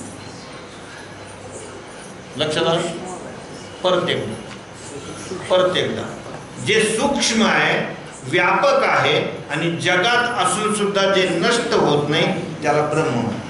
लक्षात आलं? परत एकदा परत एकदा जे सूक्ष्म आहे, व्यापक आहे आणि जगात असून सुद्धा जे नष्ट होत नाही त्याला ब्रह्म म्हणतात.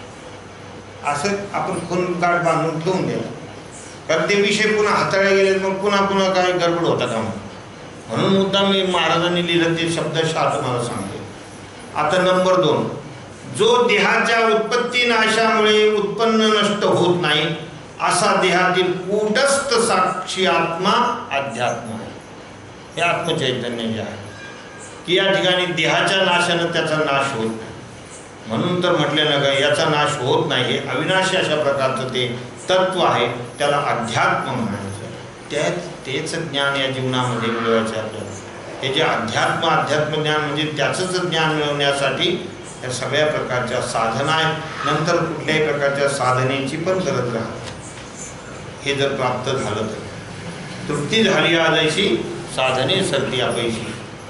असं आपण खून काठ बांधून ठेवून द्या, कारण ते विषय पुन्हा हाताळले गेले मग पुन्हा पुन्हा काय गडबड होता का. म्हणून मुद्दा मी महाराजांनी लिहिलं ते शब्दशः तुम्हाला सांगतो. आता नंबर दोन, जो देहाच्या उत्पत्ती नाशामुळे उत्पन्न नष्ट होत नाही असा देहातील कूटस्थ साक्षी आत्मा अध्यात्म आहे. हे आत्मचैतन्य जे आहे की या ठिकाणी देहाच्या नाशानं त्याचा नाश होत नाही, म्हणून तर म्हटले ना का याचा नाश होत नाही. हे अविनाशी अशा प्रकारचं ते तत्व आहे, त्याला अध्यात्म म्हणायचं. त्याच तेच ज्ञान या जीवनामध्ये मिळवायचं आपल्याला. हे जे अध्यात्म अध्यात्म ज्ञान म्हणजे त्याचंच ज्ञान मिळवण्यासाठी या सगळ्या प्रकारच्या साधना आहेत. नंतर कुठल्याही प्रकारच्या साधनेची पण गरज राहते. हे जर प्राप्त झालं तर तृप्ती झाली आजशी साधने सरती अपयशी,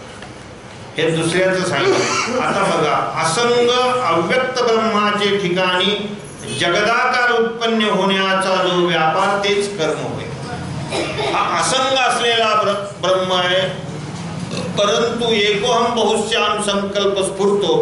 हे दुसऱ्याचं सांगितलं. आता बघा, असंग अव्यक्त ब्रह्माचे ठिकाणी जगदाकार उत्पन्न होण्याचा जो व्यापार तेच कर्म होय. हा असंग असलेला ब्रह्म आहे, परंतु एकोहम बहुश्याम संकल्प स्फुरतो.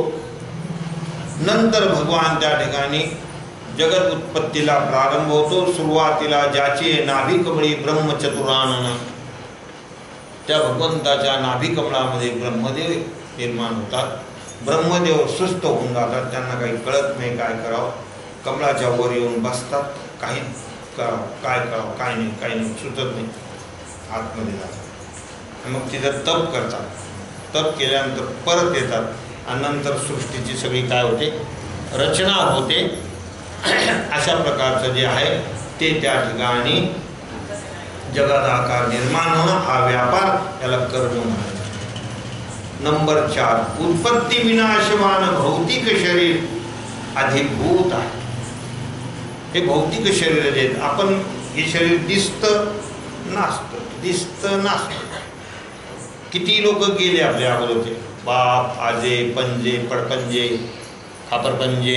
नंतर भगवान त्या ठिकाणी जगत उत्पत्तीला प्रारंभ होतो. सुरुवातीला ज्याचे नाभिकमळी ब्रह्मचतुरानन, त्या भगवंताच्या नाभिकमळामध्ये ब्रह्मदेव निर्माण होतात. ब्रह्मदेव सुस्त होऊन जातात, त्यांना काही कळत नाही काय करावं. कमळाच्या वर येऊन बसतात, काही करावं काय करावं काय नाही काही नाही सुचत नाही. आतमध्ये जातात, मग तिथं तप करतात. तप केल्यानंतर परत येतात आणि नंतर सृष्टीची सगळी काय होते रचना होते. अशा प्रकारचं जे आहे ते त्या ठिकाणी जगात आकार निर्माण होणं हा व्यापार, त्याला कर्म म्हणायचं. नंबर चार, उत्पत्ती विनाशवान भौतिक शरीर अधिभूत आहे. हे भौतिक शरीर जे आपण, हे शरीर दिसतं नासतं दिसतं नासतं. किती लोक गेले आपल्या अगोदरचे, बाप आजे पंजे पडपंजे खापरपंजे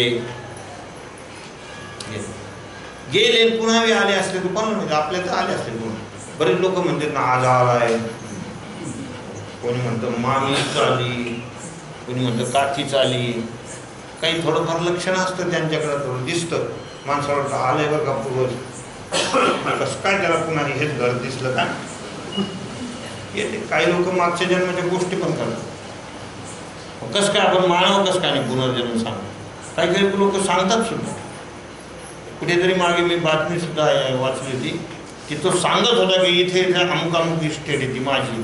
गेले, पुन्हा आले असले तर पण म्हणजे आपल्या तर आले असले पुन्हा. बरेच लोक म्हणतात ना आज आलाय, कोणी म्हणतं मामीच आली, कोणी म्हणतं काठीच आली. काही थोडंफार लक्षण असतं त्यांच्याकडं, थोडं दिसतं माणसाला वाटतं आलंय बरं का पूर्वज, कसं काय त्याला पुन्हा हेच घर दिसलं का येते. काही लोक मागच्या जन्माच्या गोष्टी पण करतात. कसं काय आपण मानव कसं काय नाही पुनर्जन्म सांगतो. काही काही लोक सांगतात सुद्धा. कुठेतरी मागे मी बातमी सुद्धा वाचली होती की तो सांगत होता की इथे इथे अमुक अमुक इस्टेट आहे ती माझी,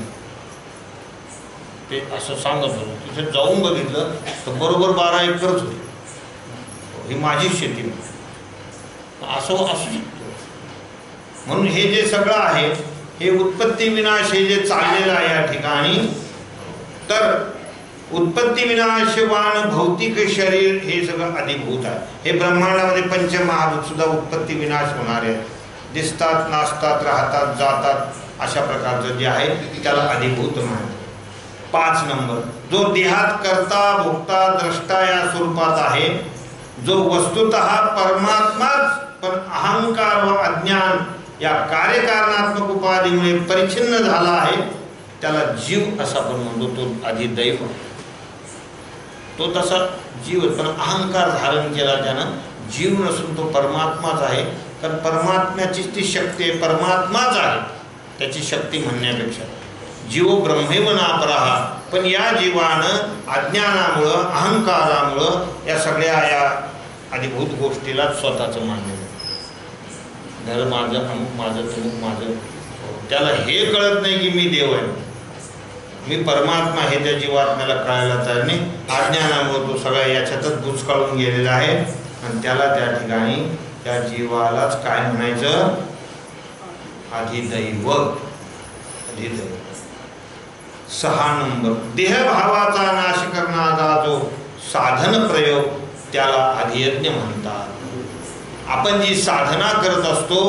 ते असं सांगत होतं. तिथे जाऊन बघितलं तर बरोबर बारा एकरच होती, ही माझीच शेती. असं असू शकतो. म्हणून हे जे सगळं आहे हे उत्पत्ती विनाश हे जे चाललेलं आहे या ठिकाणी, तर उत्पत्ती विनाशवान भौतिक शरीर हे सगळं अधिभूत आहे. हे ब्रह्मांडामध्ये पंचमहाभूत सुद्धा उत्पत्ती विनाश होणारे आहेत. दिसतात नाचतात राहतात जातात अशा प्रकारचं जे आहे त्याला अधिभूत म्हणतात. पाच नंबर, जो देहात करता भोगता द्रष्टा या स्वरूपात आहे, जो वस्तुतः परमात्माच पण अहंकार व अज्ञान या कार्यकारणात्मक उपाधीमुळे परिच्छिन्न झाला आहे, त्याला जीव असा पण म्हणतो. तो अधिदैव, तो तसा जीव, पण अहंकार धारण केला त्यानं. जीव नसून तो परमात्माच आहे. कारण परमात्म्याचीच ती शक्ती आहे, परमात्माच आहे. त्याची शक्ती म्हणण्यापेक्षा जीव ब्रह्मेव नापराहा. पण या जीवानं अज्ञानामुळं अहंकारामुळं या सगळ्या या अधिभूत गोष्टीला स्वतःचं मानलं. घर माझं अमुक माझं तमुक माझं. त्याला हे कळत नाही की मी देव आहे, मी परमात्मा हे त्या जीवात्म्याला कळायला तयार नाही. अज्ञानामुळे तो सगळ्या याच्यातच बुचकाळून गेलेला आहे आणि त्याला त्या ठिकाणी त्या जीवालाच काय म्हणायचं, अधिदैव. अधिदैव. सहा नंबर, देहभावाचा नाश करणारा जो साधन प्रयोग त्याला अधियज्ञ म्हणतात. आपण जी साधना करत असतो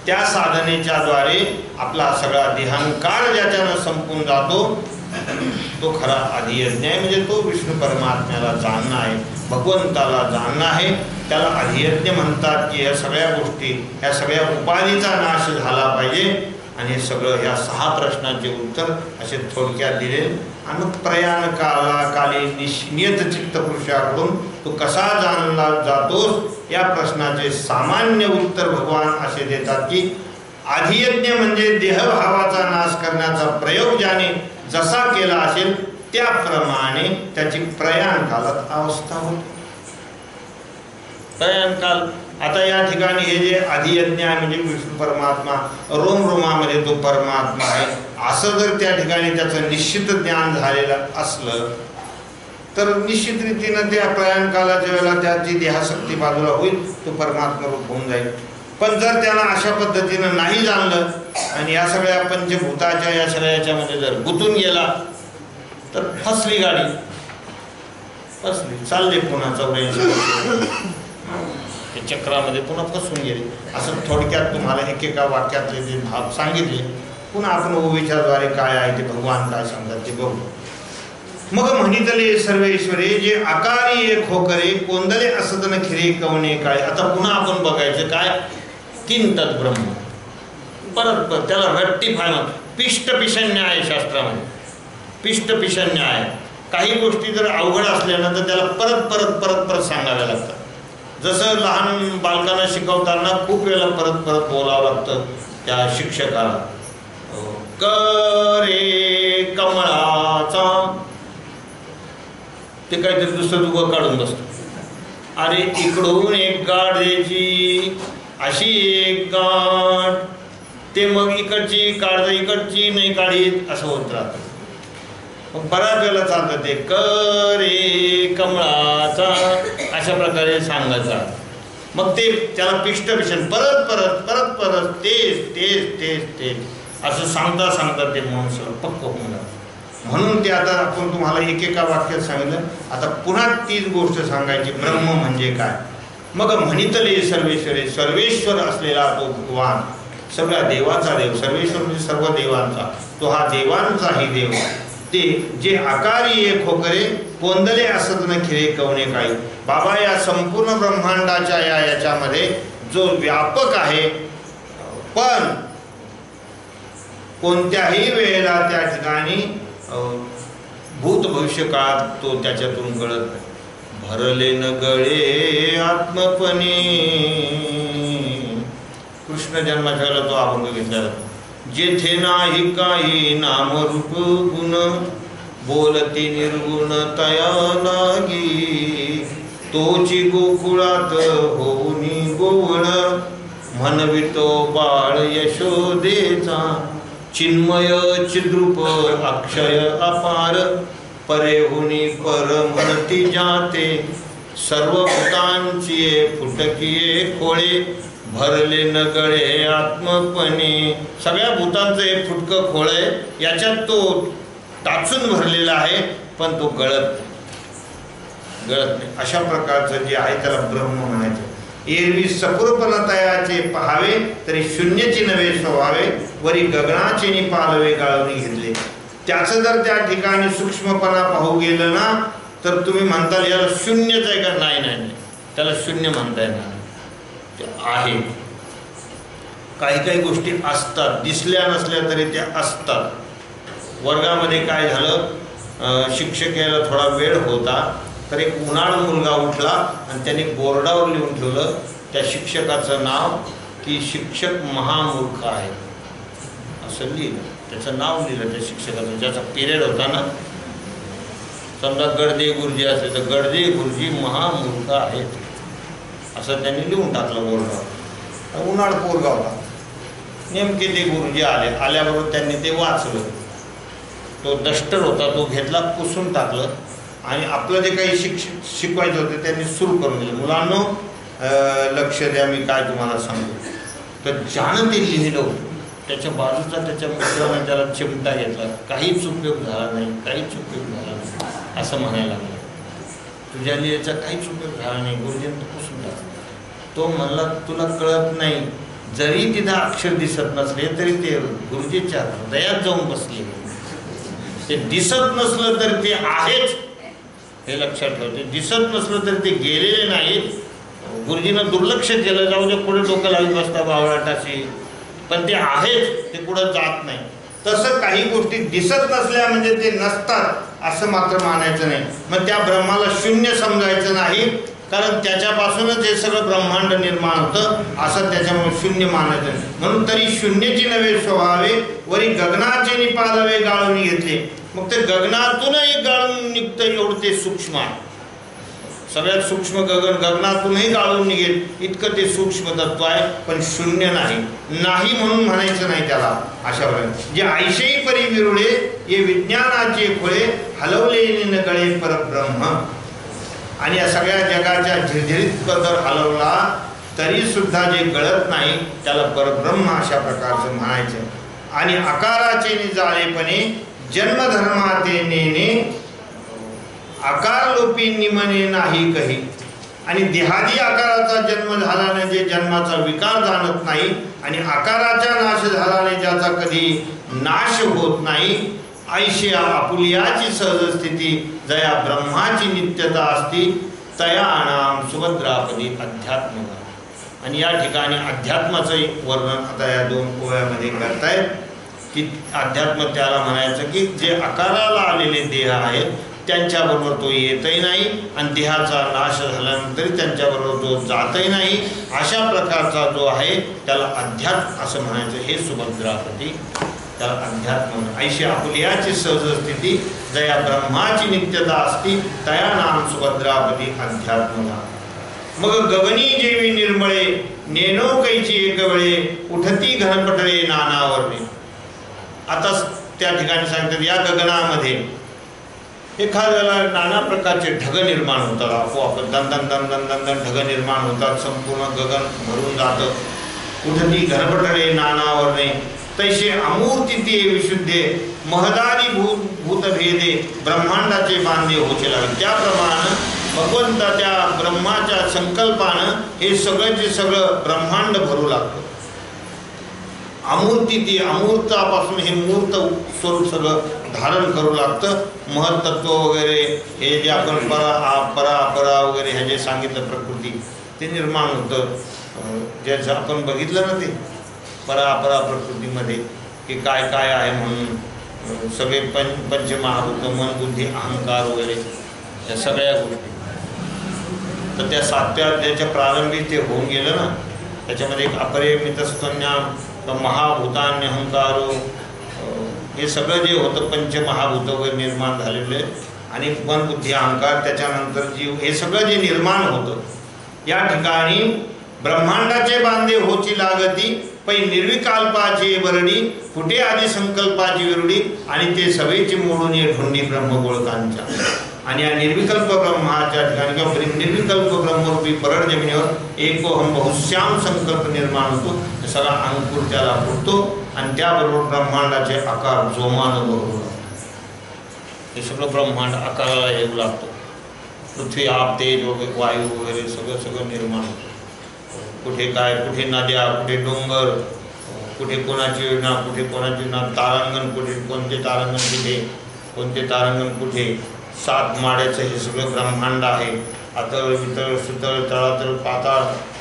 त्या साधनेच्या द्वारे आपला सगळा देहांकार ज्याच्यानं संपून जातो तो खरा अधियज्ञ आहे. म्हणजे तो विष्णू परमात्म्याला जाणणं आहे, भगवंताला जाणणं आहे. त्याला अधियज्ञ म्हणतात की या सगळ्या गोष्टी, ह्या सगळ्या उपाधीचा नाश झाला पाहिजे. आणि हे सगळं ह्या सहा प्रश्नांचे उत्तर असे थोडक्यात दिले. आणि प्रयाण काला काली निश नियत चित्त पुरुषाकडून तू कसा जाणला जातोस या प्रश्नाचे सामान्य उत्तर भगवान असे देतात की अधियज्ञ म्हणजे देहभावाचा नाश करण्याचा प्रयोग ज्याने जसा केला असेल त्याप्रमाणे त्याची प्रयाण कालात अवस्था होती. प्रयाण काल आता या ठिकाणी हे जे अधियज्ञ आहे म्हणजे विष्णू परमात्मा रोम रोमामध्ये तो परमात्मा आहे असं जर त्या ठिकाणी त्याचं निश्चित ज्ञान झालेलं असलं तर निश्चित रीतीनं त्या प्रयाण कालाच्या वेळेला त्याची देहाशक्ती बाजूला होईल, तो परमात्मा रूप होऊन जाईल. पण जर त्याला अशा पद्धतीनं नाही जाणलं आणि या सगळ्या पंचभूताच्या या सगळ्या याच्यामध्ये जर गुंतून गेला तर फसली गाडी, फसली, चालले पुन्हा चौऱ्याऐंशी चक्रामध्ये पुन्हा फसून गेले. असं थोडक्यात तुम्हाला एकेका वाक्यातले जे भाग सांगितले. पुन्हा आपण ओवीच्याद्वारे काय आहे ते भगवान काय सांगतात ते बघू. मग म्हणितले सर्वेश्वरे जे आकारी एक होकरे कोंदले असदन खिरे कवणे काय. आता पुन्हा आपण बघायचं काय किं तत् ब्रह्म. परत परत त्याला रट्टीफाय पिष्ट पिशन्य आहे शास्त्रामध्ये. पिष्ट पिशन्य आहे. काही गोष्टी जर अवघड असल्यानंतर त्याला परत परत परत परत सांगाव्या लागतात. जसं लहान बालकांना शिकवताना खूप वेळेला परत परत बोलावं लागतं त्या शिक्षकाला. करे कमळाचा ते काहीतरी दुसरं दुगं काढून बसतं. अरे इकडून एक गाठ द्यायची, अशी एक गाठ, ते मग इकडची काढ इकडची नाही काढीत असं होत राहतं. मग बऱ्याच वेळेला चालतं ते करे कमळाचा अशा प्रकारे सांगत राहतं. मग ते त्याला पिष्ट पिशन परत परत परत परत तेच तेच तेच तेच असं सांगता सांगता ते माणसं पक्क होऊन जातं. म्हणून ते आता आपण तुम्हाला एकेका वाक्यात सांगितलं. आता पुन्हा तीच गोष्ट सांगायची ब्रह्म म्हणजे काय. मग म्हणितले सर्वेश्वरे सर्वेश्वर असलेला तो भगवान सगळ्या देवाचा देव, सर्वेश्वर म्हणजे सर्व देवांचा, तो हा देवांचाही देव ते जे आकारी एक होकरे कोंदले असत न खिरे कवणे काही. बाबा या संपूर्ण ब्रह्मांडाच्या या याच्यामध्ये जो व्यापक आहे पण कोणत्याही वेळेला त्या ठिकाणी भूत भविष्य काळात तो त्याच्यातून गळत नाही. भरले न गळे आत्मपणे. कृष्ण जन्माच्या वेळेला तो अभंग घेतला जातो. जेथे नाही काही नामरूप गुण बोलती निर्गुण तया लागी. तोची गोकुळात होऊनी गोवळ म्हणवितो बाळ यशोदेचा. चिन्मय चिद्रूप अक्षय अपार परेहुनी पर म्हणती जाते. सर्वभूतांची फुटकिये खोळे भरले न गळे आत्मपणे. सगळ्या भूतांचं एक फुटकं खोळ आहे, याच्यात तो टाचून भरलेला आहे पण तो गळत गळत नाही. अशा प्रकारचं जे आहे त्याला ब्रह्म म्हणायचं. एरवी सपूर्पणतयाचे पहावे तरी शून्यची नवे स्वभावे वरी गगनाचे नि पालवे गाळून घेतले. त्याचं जर त्या ठिकाणी सूक्ष्मपणा पाहू गेलं ना तर तुम्ही म्हणताल याला शून्यच आहे का. नाही नाही नाही त्याला शून्य म्हणता येणार आहे. काही काही गोष्टी असतात, दिसल्या नसल्या तरी त्या असतात. वर्गामध्ये काय झालं, शिक्षक यायला थोडा वेळ होता तर एक उन्हाळ मुलगा उठला आणि त्याने बोर्डावर लिहून ठेवलं त्या शिक्षकाचं नाव की शिक्षक महामूर्ख आहे असं लिहिलं. त्याचं नाव लिहिलं त्या शिक्षकाचं. ज्याचा पिरियड होता ना, समजा गडदे गुरुजी असेल तर गडदे गुरुजी महामूर्ख आहेत असं त्यांनी लिहून टाकलं बोर्डावर. उन्हाळ पोरगा होता. नेमके ते गुरुजी आले. आल्याबरोबर त्यांनी ते वाचलं. तो डस्टर होता तो घेतला, पुसून टाकलं आणि आपलं जे काही शिक्ष शिकवायचं होतं त्यांनी सुरू करून दिलं. मुलांनो लक्ष द्या, मी काय तुम्हाला सांगतो. तर ज्यानं ते लिहिलं होतं त्याच्या बाजूचा त्याच्या मित्राने त्याला चिमटा घेतला. काहीच उपयोग झाला नाही, काहीच उपयोग झाला नाही असं म्हणायला लागलं. तुझ्या लिहायचा काहीच उपयोग झाला नाही, गुरुजींनी तो पुसून टाकला. तो म्हणला तुला कळत नाही, जरी तिथं अक्षर दिसत नसले तरी ते गुरुजीच्या हृदयात जाऊन बसले. ते दिसत नसलं तर ते आहेच हे लक्षात ठेवते. दिसत नसलं तर ते गेलेले नाहीत. गुरुजीनं दुर्लक्ष केलं, जाऊ दे पुढे डोकं लावत बसता बावळाटाशी, पण ते आहेच, ते कुठं जात नाही. तसं काही गोष्टी दिसत नसल्या म्हणजे ते नसतात असं मात्र मानायचं नाही. मग त्या ब्रह्माला शून्य समजायचं नाही, कारण त्याच्यापासूनच हे सगळं ब्रह्मांड निर्माण होतं असं त्याच्यामुळे शून्य मानायचं नाही. म्हणून तरी शून्याची नवे स्वभावे वरी गगनाचे निपादवे गाळून घेतले. मग ते गगनातूनही गाळून निघतं एवढं ते सूक्ष्म आहे. सगळ्यात सूक्ष्म गगन गगनातूनही गाळून निघेल इतकं ते सूक्ष्म तत्व आहे, पण शून्य नाही. नाही म्हणून म्हणायचं नाही त्याला. अशा प्रकारे जे ऐशेही परी विरुळे ये विज्ञानाचे फळे हलवले न गळे परब्रह्म. आणि या सगळ्या जगाच्या झिरझिरीत पदर हलवला तरी सुद्धा जे गळत नाही त्याला परब्रह्म अशा प्रकारचं म्हणायचं. आणि आकाराचे जाळेपणे जन्मधर्माते नेणे आकार लोपी निमने नाही कही. आणि देहादी आकाराचा जन्म झाल्याने जे जन्माचा विकार जाणत नाही आणि आकाराचा नाश झाल्याने ज्याचा कधी नाश होत नाही, ऐशी आपुलियाची सहज स्थिती जया ब्रह्माची नित्यता असती तया नाम सुभद्रापदी अध्यात्म. आणि या ठिकाणी अध्यात्माचं वर्णन आता या दोन पोळ्यामध्ये करतायत की अध्यात्म त्याला म्हणायचं की जे आकाराला आलेले देह आहेत त्यांच्याबरोबर तो येतही नाही आणि देहाचा नाश झाल्यानंतर त्यांच्याबरोबर तो जातही नाही. अशा प्रकारचा जो आहे त्याला अध्यात्म असं म्हणायचं. हे सुभद्रापदी त्याला अध्यात्म. ऐशी आपुलियाची सहज स्थिती जया ब्रह्माची नित्यता असती तया नाम सुभद्रापदी अध्यात्म. मग गगनी जेवी निर्मळे नेनो कैची एक वेळे उठती घनपटळे नानावरणे. आता त्या ठिकाणी सांगतात या गगनामध्ये एखाद्याला नाना प्रकारचे ढग निर्माण होतात. आपोआप दन दन दन दन दन दन ढग निर्माण होतात. संपूर्ण गगन भरून जातं. उठती घनपटळे नानावरणे तैसे अमूर्ती ते विशुद्धे महदादी भूत भूतभेदे ब्रह्मांडाचे बांधे होचे लागले. त्याप्रमाणे भगवंताच्या ब्रह्माच्या संकल्पानं हे सगळंचे सगळं ब्रह्मांड भरू लागतं. अमूर्ती ती अमूर्तापासून हे मूर्त स्वरूप सगळं धारण करू लागतं. महत्त्व वगैरे हे जे आपण परा परा परा वगैरे हे जे सांगितलं प्रकृती ते निर्माण होतं. ज्याचं आपण बघितलं ना ते परा परा प्रकृतीमध्ये की काय काय आहे म्हणून सगळे पंच पंचमहाभूत मन बुद्धी अहंकार वगैरे या सगळ्या गोष्टी. तर त्या सातव्या अध्यायाच्या प्रारंभी ते होऊन गेलं ना. त्याच्यामध्ये एक अपरिमितस्तन्या महाभूतान्य अहंकारो हे सगळं जे होतं पंचमहाभूत वगैरे निर्माण झालेले आणि मन बुद्धी अहंकार त्याच्यानंतर जीव हे सगळं जे निर्माण होतं या ठिकाणी ब्रह्मांडाचे बांधे होची लागती पै निर्विकल्पाची बरडी कुठे आधी संकल्पाची विरुडी आणि ते सगळेची मोडून ये ढोंडी ब्रह्मगोळकांच्या. आणि या निर्विकल्प ब्रह्माच्या ठिकाणी किंवा निर्विकल्प ब्रह्मरूपी परड जमिनीवर एकोहम बहुश्याम संकल्प निर्माण होतो. सगळा अंकुर त्याला फुटतो आणि त्याबरोबर ब्रह्मांडाचे आकार जोमानं बरोबर हे सगळं ब्रह्मांड आकाराला येऊ लागतो. पृथ्वी आप तेज वगैरे वायू वगैरे सगळं सगळं निर्माण होतं. कुठे काय कुठे नद्या कुठे डोंगर कुठे कोणाची योजना कुठे कोणाची ना तारांगण कुठे कोणते तारांगण कुठे कोणते तारांगण कुठे सात माड्याचं हे सगळं ब्रह्मांड आहे. अतळ वितळ सुतळ तळातळ पाताळ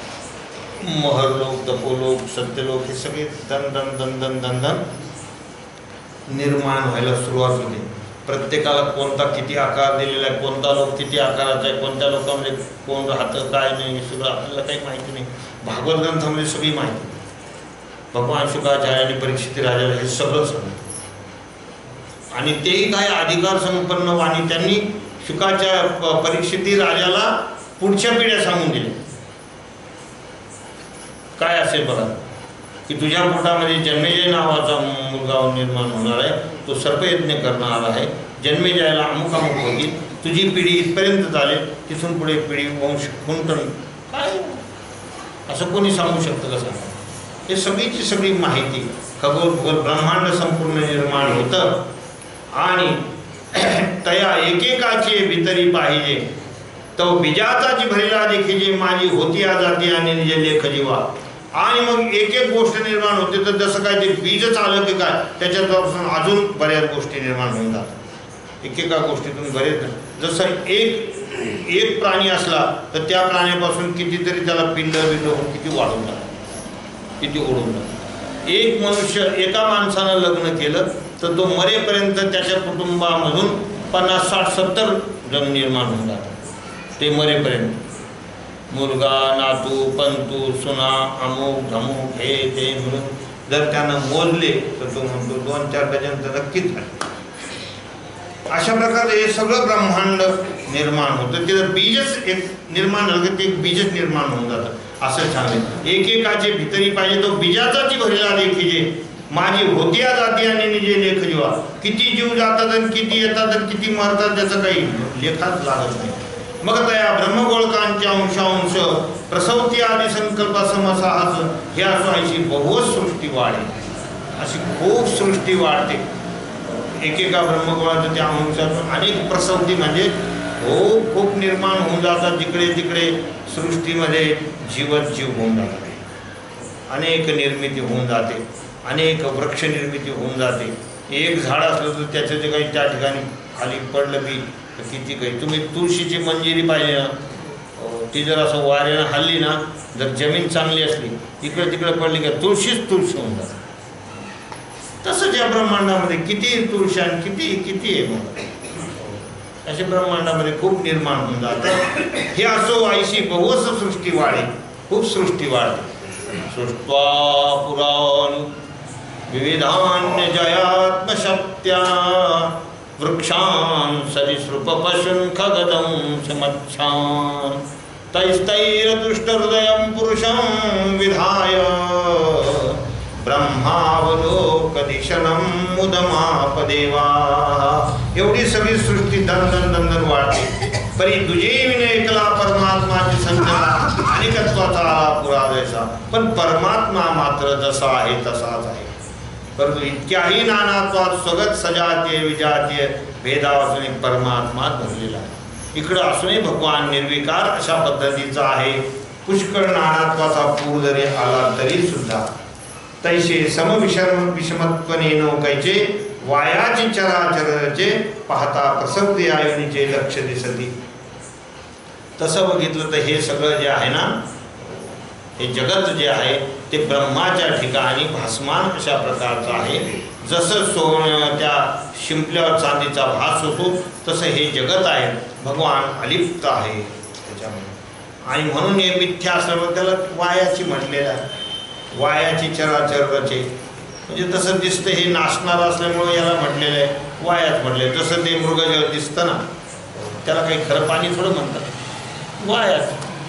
महरलोक तपोलोक सत्यलोक हे सगळे दन दन दन दन दन दन निर्माण व्हायला सुरुवात होते. प्रत्येकाला कोणता किती आकार दिलेला आहे, कोणता लोक किती आकाराचा आहे, कोणत्या लोकांमध्ये कोण राहतं काय नाही हे सगळं आपल्याला काही माहिती नाही. भागवत ग्रंथामध्ये सगळी माहिती भगवान शुकाचार्यांनी परीक्षित राजाला हे सगळं सांगितलं. आणि तेही काय अधिकार संपन्न वाणी त्यांनी शुकाच्या परीक्षिती राजाला पुढच्या पिढ्या सांगून दिल्या. काय असेल बघा की तुझ्या पोटामध्ये जन्मेजय नावाचा मुलगा निर्माण होणार आहे. तो सर्पयज्ञ करणार आहे. जन्मेजयाला अमुक अमुक होती. तुझी पिढी इथपर्यंत चालेल. तिथून पुढे पिढी वंश खुंटण काय असं कोणी सांगू शकतं का सांगा. हे सगळीची सगळी माहिती खगोल ब्रह्मांड संपूर्ण निर्माण होतं. आणि तया एकेकाचे भितरी पाहिजे तो बिजाचा जी भरला देखीजे माझी होती आजाती आणि निज लेख जीवा. आणि मग एक एक गोष्ट निर्माण होते. तर जसं काय ते बीजच आलं की काय त्याच्यापासून अजून बऱ्याच गोष्टी निर्माण होऊन जातात. एकेका गोष्टीतून बरेच, जसं एक एक प्राणी असला तर त्या प्राण्यापासून कितीतरी त्याला पिंड बिंड होऊन किती वाढून जातात, किती ओढून जातात. एक मनुष्य एका माणसानं लग्न केलं तर तो मरेपर्यंत त्याच्या कुटुंबामधून पन्नास साठ सत्तर जण निर्माण होऊन जातात ते मरेपर्यंत. मुलगा नातू पंतू सुना अमुक धमुक हे ते म्हणून जर त्यानं मोजले तर तो म्हणतो दोन चार डझन तर नक्कीच झाले. अशा प्रकारे हे सगळं ब्रह्मांड निर्माण होतं. तिथं बीजच एक निर्माण झालं की ते बीजच निर्माण होऊन जातं असं सांगेल. एकेकाचे भितरी पाहिजे तो बीजाचाची भरला देखीजे माझी होत्या जाती आणि निजे लेख जीवा. किती जीव जातात आणि किती येतात आणि किती मरतात त्याचं काही लेखाच लागत नाही. मग त्या ब्रह्मगोळकांच्या अंशांश प्रसवती आदी संकल्प समसाहस हे असो अशी बहुच सृष्टी वाढे. अशी खूप सृष्टी वाढते एकेका ब्रह्मगोळाचं. त्या अंशातून अनेक प्रसवती म्हणजे खूप खूप निर्माण होऊन जातात. जिकडे तिकडे सृष्टीमध्ये जीवच जीव होऊन जातात. अनेक निर्मिती होऊन जाते, अनेक वृक्ष निर्मिती होऊन जाते. एक झाड असलं तर त्याचं जे काही त्या ठिकाणी खाली पडलं बी तर किती काही. तुम्ही तुळशीची मंजिरी पाहिली ना, ती जर असं वाऱ्यानं हल्ली ना, जर जमीन चांगली असली इकडे तिकडे पडली का तुळशीच तुळशी होऊन जाते. तसंच या ब्रह्मांडामध्ये किती तुळशी आणि किती किती आहे मग अशा ब्रह्मांडामध्ये खूप निर्माण होऊन जातं. हे असो ऐशी बहुस सृष्टी वाढे, खूप सृष्टी वाढते. सृष्ट्वा पुराण विविधान्य जयात्मशक्त्या वृक्षान् सरीसृप पशून् खगदंश मत्स्यान् तैस्तैरतुष्टहृदयं पुरुषं विधाय ब्रह्मावलोकदिशनं मुदमापदेवा. एवढी सगळी सृष्टी दन दन दन दन वाढते. परी तुझे विनयकला परमात्माची संख्या अनेकत्वाचा आला पुरावेसा. पण परमात्मा मात्र जसा आहे तसाच आहे. परंतु इतक्याही नानात्वात स्वगत सजातीय विजातीय भेदावासून परमात्मा धरलेला आहे. इकडं असूनही भगवान निर्विकार अशा पद्धतीचा आहे. पुष्कळ नानात्वाचा पूर जरी आला तरी सुद्धा तैसे समविषम विषमत्वने नौकायचे वायाची चराचरचे पाहता प्रसवते आयुनीचे लक्ष दिसती. तसं बघितलं तर हे सगळं जे आहे ना, हे जगत जे आहे ते ब्रह्माच्या ठिकाणी भासमान अशा प्रकारचं आहे. जसं सोनं त्या शिंपल्यावर चांदीचा भास होतो तसं हे जगत आहे. भगवान अलिप्त आहे त्याच्यामध्ये. आणि म्हणून हे मिथ्या असल्यामुळे त्याला वायाची म्हटलेलं आहे. वायाची चराचर रचे म्हणजे तसं दिसतं. हे नाचणार असल्यामुळे याला म्हटलेलं आहे वायाच म्हटले. जसं ते मृगजळ दिसतं ना, त्याला काही खरं पाणी थोडं म्हणतात, वायाच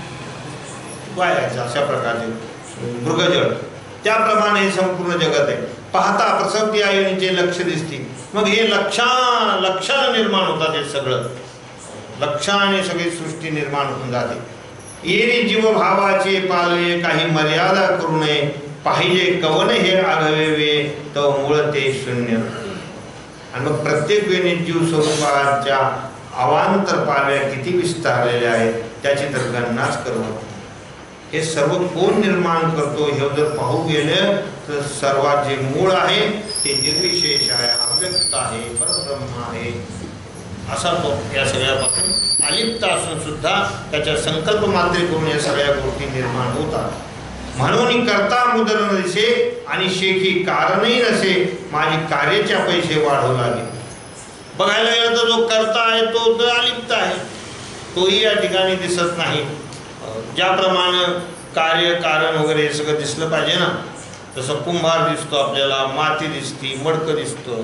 वायाच अशा प्रकारचे मृगजळ. त्याप्रमाणे हे संपूर्ण जगत आहे. पाहता प्रसवती आयुनीचे लक्ष दिसते. मग हे लक्षा लक्षानं निर्माण होतात. हे सगळं लक्षाने सगळी सृष्टी निर्माण होऊन जाते. येरी जीवभावाचे पालवे काही मर्यादा करू नये. पाहिजे कवन हे आघवेवे तो मूळ ते शून्य. आणि मग प्रत्येक वेळी जीव स्वरूपाच्या अवांतर पालव्या किती विस्तारलेल्या आहेत त्याची तर गणनाच करवत. हे सर्व कोण निर्माण करतो हे जर पाहू गेलं तर सर्वात जे मूळ आहे ते निर्विशेष आहे, अव्यक्त आहे, परब्रह्म आहे. असा तो या सगळ्यापासून अलिप्त असून सुद्धा त्याच्या संकल्प मात्रे करून या सगळ्या गोष्टी निर्माण होतात. म्हणून करता मुदल नसे आणि शेखी कारणही नसे माझी कार्याच्या पैसे वाढवू लागेल. बघायला गेलं तर जो करता आहे तो तर अलिप्त आहे, तोही या ठिकाणी दिसत नाही. ज्याप्रमाणे कार्य कारण वगैरे सगळं दिसलं पाहिजे ना, तसं कुंभार दिसतो आपल्याला, माती दिसती, मडकं दिसतं.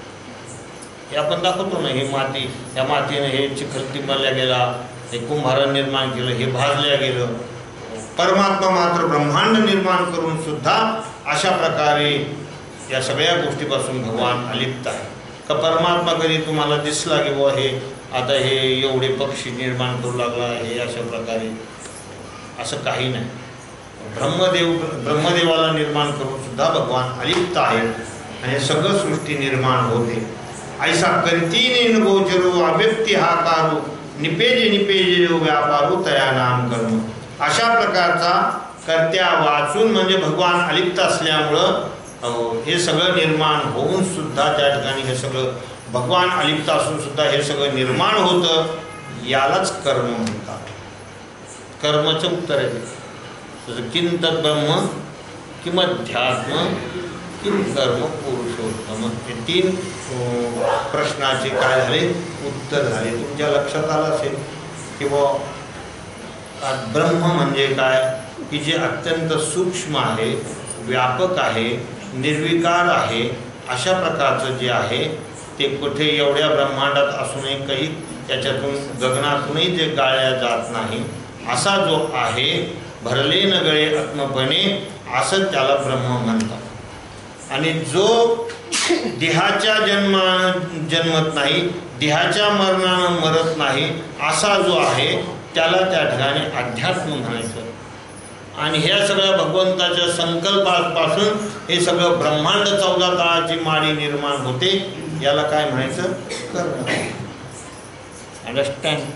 हे आपण दाखवतो ना, हे माती, या मातीने हे चिखल टिंबल्या गेला, हे कुंभारानं निर्माण केलं, हे भाजल्या गेलं. परमात्मा मात्र ब्रह्मांड निर्माण करून सुद्धा अशा प्रकारे या सगळ्या गोष्टीपासून भगवान अलिप्त आहे. का परमात्मा कधी तुम्हाला दिसला की बुवा हे आता हे एवढे पक्षी निर्माण करू लागला, हे अशा प्रकारे असं काही नाही. ब्रह्मदेव ब्रह्मदेवाला निर्माण करून सुद्धा भगवान अलिप्त आहे आणि सगळं सृष्टी निर्माण होते. ऐसा कंतीने गोचरो अव्यक्ती हा कारू निपेज निपेज व्यापारू तया नाम कर्म. अशा प्रकारचा कर्त्या वाचून म्हणजे भगवान अलिप्त असल्यामुळं हे सगळं निर्माण होऊन सुद्धा त्या ठिकाणी हे सगळं भगवान अलिप्त असून सुद्धा हे सगळं निर्माण होतं, यालाच कर्म म्हणतात. कर्मचं उत्तर आहे तसं किं तत् ब्रह्म किम अध्यात्म किं कर्म पुरुषोत्तम, हे तीन प्रश्नाचे काय झाले उत्तर झाले. तुमच्या लक्षात आलं असेल किंवा ब्रह्म म्हणजे काय की जे अत्यंत सूक्ष्म आहे, व्यापक आहे, निर्विकार आहे, अशा प्रकारचं जे आहे ते कुठे एवढ्या ब्रह्मांडात असूनही काही त्याच्यातून गगनातूनही जे गाळल्या जात नाही असा जो आहे, भरले न गळे आत्मपणे, असं त्याला ब्रह्म म्हणतात. आणि जो देहाच्या जन्मानं जन्मत नाही, देहाच्या मरणानं मरत नाही, असा जो आहे त्याला त्या ठिकाणी अध्यात्म म्हणायचं. आणि ह्या सगळ्या भगवंताच्या संकल्पापासून हे सगळं ब्रह्मांड चौदा तळाची माडी निर्माण होते, याला काय म्हणायचं कर्म. अंडरस्टँड?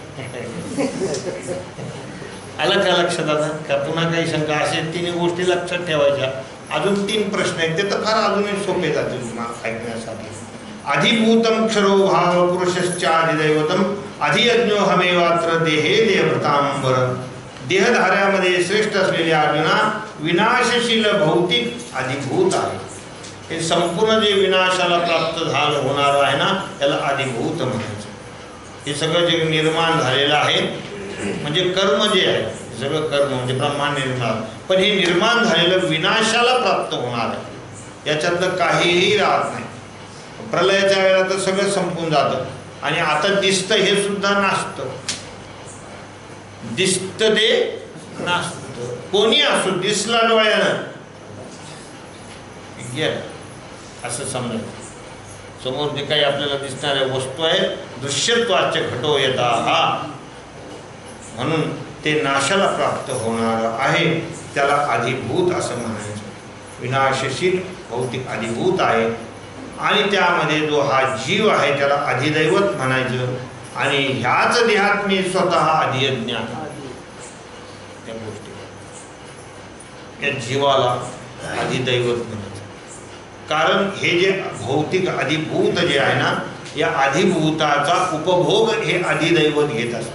आलं का लक्षात? आता का पुन्हा काही शंका असेल तिन्ही गोष्टी लक्षात ठेवायच्या. अजून तीन प्रश्न आहेत ते तर फार अजूनही सोपे जातील तुम्हाला ऐकण्यासाठी. अधिभूतम क्षरो भाव पुरुषश्चाधिदैवतम अधियज्ञो हमेवात्र देहे देवतांबर. देहधाऱ्यामध्ये श्रेष्ठ असलेले अर्जुना विनाशशील भौतिक अधिभूत आहे. हे संपूर्ण जे विनाशाला प्राप्त झालं होणार आहे ना त्याला अधिभूत म्हणायचं. हे सगळं जे निर्माण झालेलं आहे म्हणजे कर्म जे आहे सगळं कर्म म्हणजे ब्रह्मांड निर्माण, पण हे निर्माण झालेलं विनाशाला प्राप्त होणार आहे, याच्यातलं काहीही राहत नाही. प्रलयाच्या वेळेला तर सगळं संपून जातं आणि आता दिसतं हे सुद्धा नासतं. दिसतं ते नासतं. कोणी असो दिसला डोळ्यानं असं समजायचं. समोर जे काही आपल्याला दिसणाऱ्या वस्तू आहेत दृश्यत्वाचे घटो येता हा, म्हणून ते नाशाला प्राप्त होणार आहे, त्याला अधिभूत असं म्हणायचं. विनाशशील भौतिक अधिभूत आहे आणि त्यामध्ये जो हा जीव आहे त्याला अधिदैवत म्हणायचं. आणि ह्याच देहात मी स्वतः अधियज्ञ आहे. त्या गोष्टी या जीवाला अधिदैवत म्हणायचं. कारण हे जे भौतिक अधिभूत जे आहे ना, या अधिभूताचा उपभोग हे अधिदैवत घेत असत.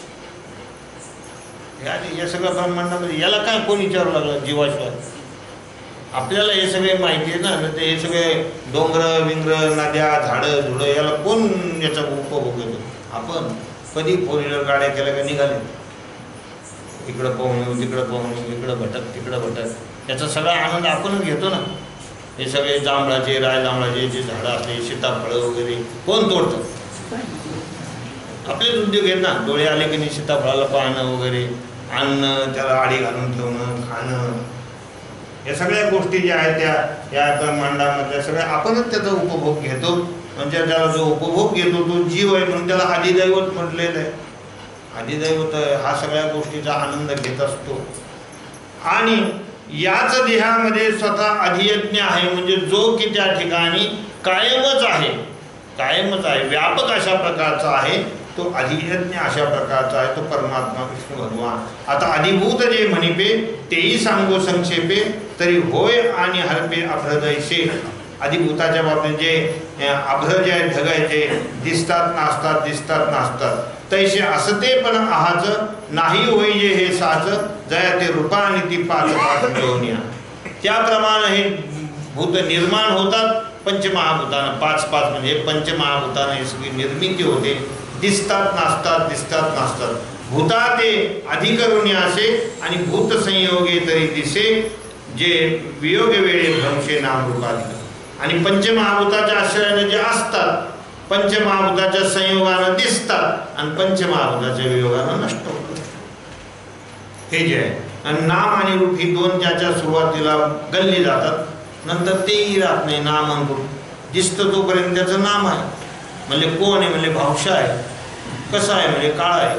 या सगळ्या ब्रह्मांडामध्ये याला काय कोण विचारू लागला जीवाशिवाय? आपल्याला हे सगळे माहिती आहे ना, ते हे सगळे डोंगर विंगर नद्या झाडं झुडं याला कोण याचा उपभोग घेतो? आपण कधी फोर व्हीलर गाड्या केल्या का निघाले, इकडं पाहून येऊ तिकडं पाहून येऊ, इकडं भटक तिकडं भटक, याचा सगळा आनंद आपणच घेतो ना. हे सगळे जांभळाचे राय जांभळाचे जे झाडं असले सीताफळं वगैरे कोण तोडतं? आपलेच उद्योग आहेत ना. डोळे आले की नाही सीताफळाला पाहणं वगैरे, आणणं, त्याला आडी घालून ठेवणं, खाणं, या सगळ्या गोष्टी ज्या आहेत त्या या ब्रह्मांडामधल्या सगळ्या आपणच त्याचा उपभोग घेतो. म्हणजे त्याला जो उपभोग घेतो तो जीव आहे, म्हणून त्याला अधिदैवत म्हटलेलं आहे. अधिदैवत हा सगळ्या गोष्टीचा आनंद घेत असतो. आणि याच देहामध्ये स्वतः अधियज्ञ आहे, म्हणजे जो की त्या ठिकाणी कायमच आहे, कायमच आहे, व्यापक अशा प्रकारचा आहे, तो अधियज्ञ अशा प्रकारचा आहे, तो परमात्मा विष्णू भगवान. आता अधिभूत जे म्हणिपे तेही सांगो संक्षेपे, तरी होय आणि हरपे अभ्रदैसे. अधिभूताच्या बाबतीत जे अभ्र जे आहे ढग आहे ते दिसतात नाचतात दिसतात नाचतात, तैसे असते पण आहाच नाही होई जे हे साच, जया ते रूपा आणि ती पाच पाच मिळवून. त्याप्रमाणे हे भूत निर्माण होतात पंचमहाभूतानं, पाच पाच म्हणजे पंचमहाभूतानं ही सगळी निर्मिती होते. दिसतात नाचतात दिसतात नाचतात. भूता ते अधिकरुणी असे आणि भूत संयोगे तरी दिसे, जे वियोग वेळे भ्रंशे नाम रूपाधिक. आणि पंचमहाभूताच्या आश्रयाने जे असतात पंचमहाभूताच्या संयोगानं दिसतात आणि पंचमहाभूताच्या वियोगानं नष्ट होतात. हे जे आहे आणि नाम आणि रूप ही दोन ज्याच्या सुरुवातीला गल्ली जातात, नंतर तेही राहत नाही. नाम आणि रूप दिसतं तोपर्यंत त्याचं नाम आहे, म्हणजे कोण आहे म्हणजे भावशा आहे, कसा आहे म्हणजे काळा आहे.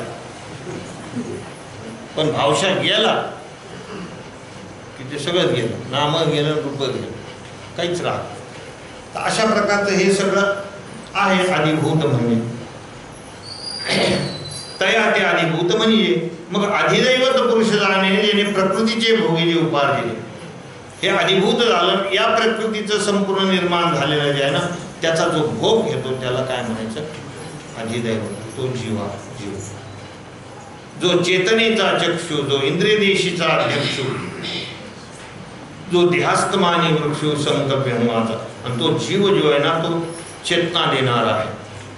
पण भावशा गेला की ते सगळंच गेलं, नाम गेलं रूप गेलं, काहीच राहत. तर अशा प्रकारचं हे सगळं आहे अधिभूत म्हणजे. तया ते अधिभूत म्हणजे मग अधिदैवत पुरुष जाणे ज्याने प्रकृतीचे भोगीचे उपार्जिले, हे अधिभूत झालं. या प्रकृतीचं संपूर्ण निर्माण झालेलं जे आहे ना, त्याचा जो भोग घेतो त्याला काय म्हणायचं? अधिदैवत. तो जीवा जीव, जो चेतनेचा चक्षु, जो इंद्रियदेशीचा अध्यक्षु, जो देहास्तमानी वृक्षो संकल्प हनुमाचा, आणि तो जीव जो आहे ना तो चेतना देणारा आहे.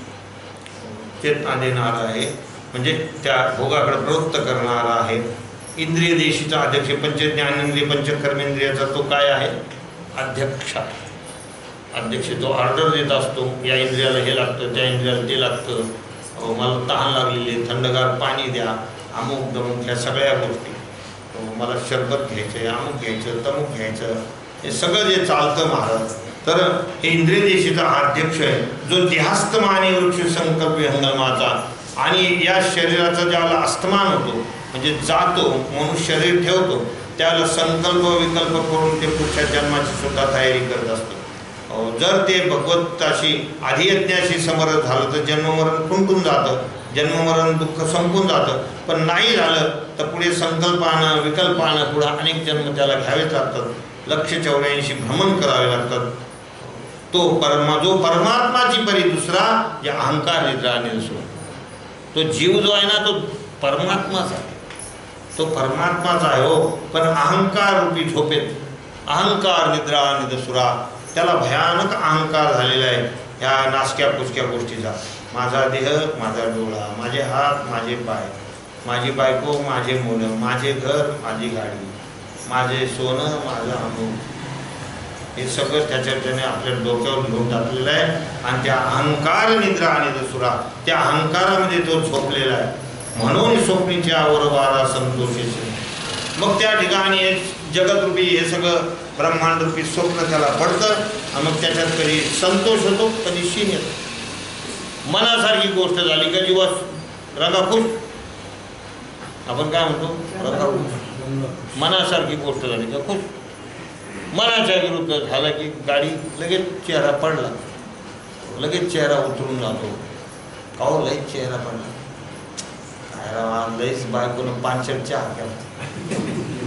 चेतना देणारा आहे म्हणजे त्या भोगाकडे प्रवृत्त करणारा आहे. इंद्रिय देशीचा अध्यक्ष, पंच ज्ञानेंद्रिय पंचकर्मेंद्रियाचा तो काय आहे? अध्यक्ष. अध्यक्ष तो ऑर्डर देत असतो, या इंद्रियाला हे लागतं, त्या इंद्रियाला ते लागतं, मला तहान लागलेली, थंडगार पाणी द्या, अमुक दमुक, ह्या सगळ्या गोष्टी, मला शरबत घ्यायचं, अमुक घ्यायचं, तमुक घ्यायचं, हे सगळं जे चालतं महाराज. तर हे इंद्रिय देशीचा अध्यक्ष आहे, जो देहास्तमानी वृक्ष संकल्प हंगमाचा, आणि या शरीराचा ज्यावेळेला अस्तमान होतो म्हणजे जातो, मनुष्य शरीर ठेवतो, त्यावेळेला संकल्प विकल्प करून ते पुढच्या जन्माची सुद्धा तयारी करत असतो. जर ते भगवताशी अधियज्ञाशी समर्थ झालं तर जन्ममरण खुंटून जातं, जन्ममरण दुःख संपून जातं. पण नाही झालं तर पुढे संकल्पानं विकल्पानं पुढे अनेक जन्म त्याला घ्यावेच लागतात, लक्ष चौऱ्याऐंशी भ्रमण करावे लागतात. तो परमा जो परमात्माची परी दुसरा जे अहंकार निद्रा आणि दुसरा, तो जीव जो आहे ना तो परमात्माच आहे, तो परमात्माचा आहे हो. पण अहंकार रूपी झोपेत अहंकार निद्रा आणि दुसरा, त्याला भयानक अहंकार झालेला आहे ह्या नासक्या पुसक्या गोष्टीचा. माझा देह, माझा डोळा, माझे हात, माझे पाय, माझी बायको, माझे मुलं, माझे घर, माझी गाडी, माझे सोनं, माझं अमूक, हे सगळं त्याच्या त्याने आपल्या डोक्यावर घेऊन टाकलेलं आहे. आणि त्या अहंकार निद्रा आणि दुसरा, त्या अहंकारामध्ये तो झोपलेला आहे. म्हणून स्वप्नीच्या वरवारा संतोषेचे. मग त्या ठिकाणी जगतरूपी हे सगळं ब्रह्मांडरूपी स्वप्न त्याला पडतं, आणि मग त्याच्यात कधी संतोष होतो, कधी शीन येतो. मनासारखी गोष्ट झाली का जीवा रंगाखुश, आपण काय म्हणतो रंगाखुश. मनासारखी गोष्ट झाली का खुश, मनाच्या विरुद्ध झालं की गाडी लगेच चेहरा पडला, लगेच चेहरा उतरून जातो. काहो लईच चेहरा पडला, काय रावा लईच बायकोनं पांचट चहा केला,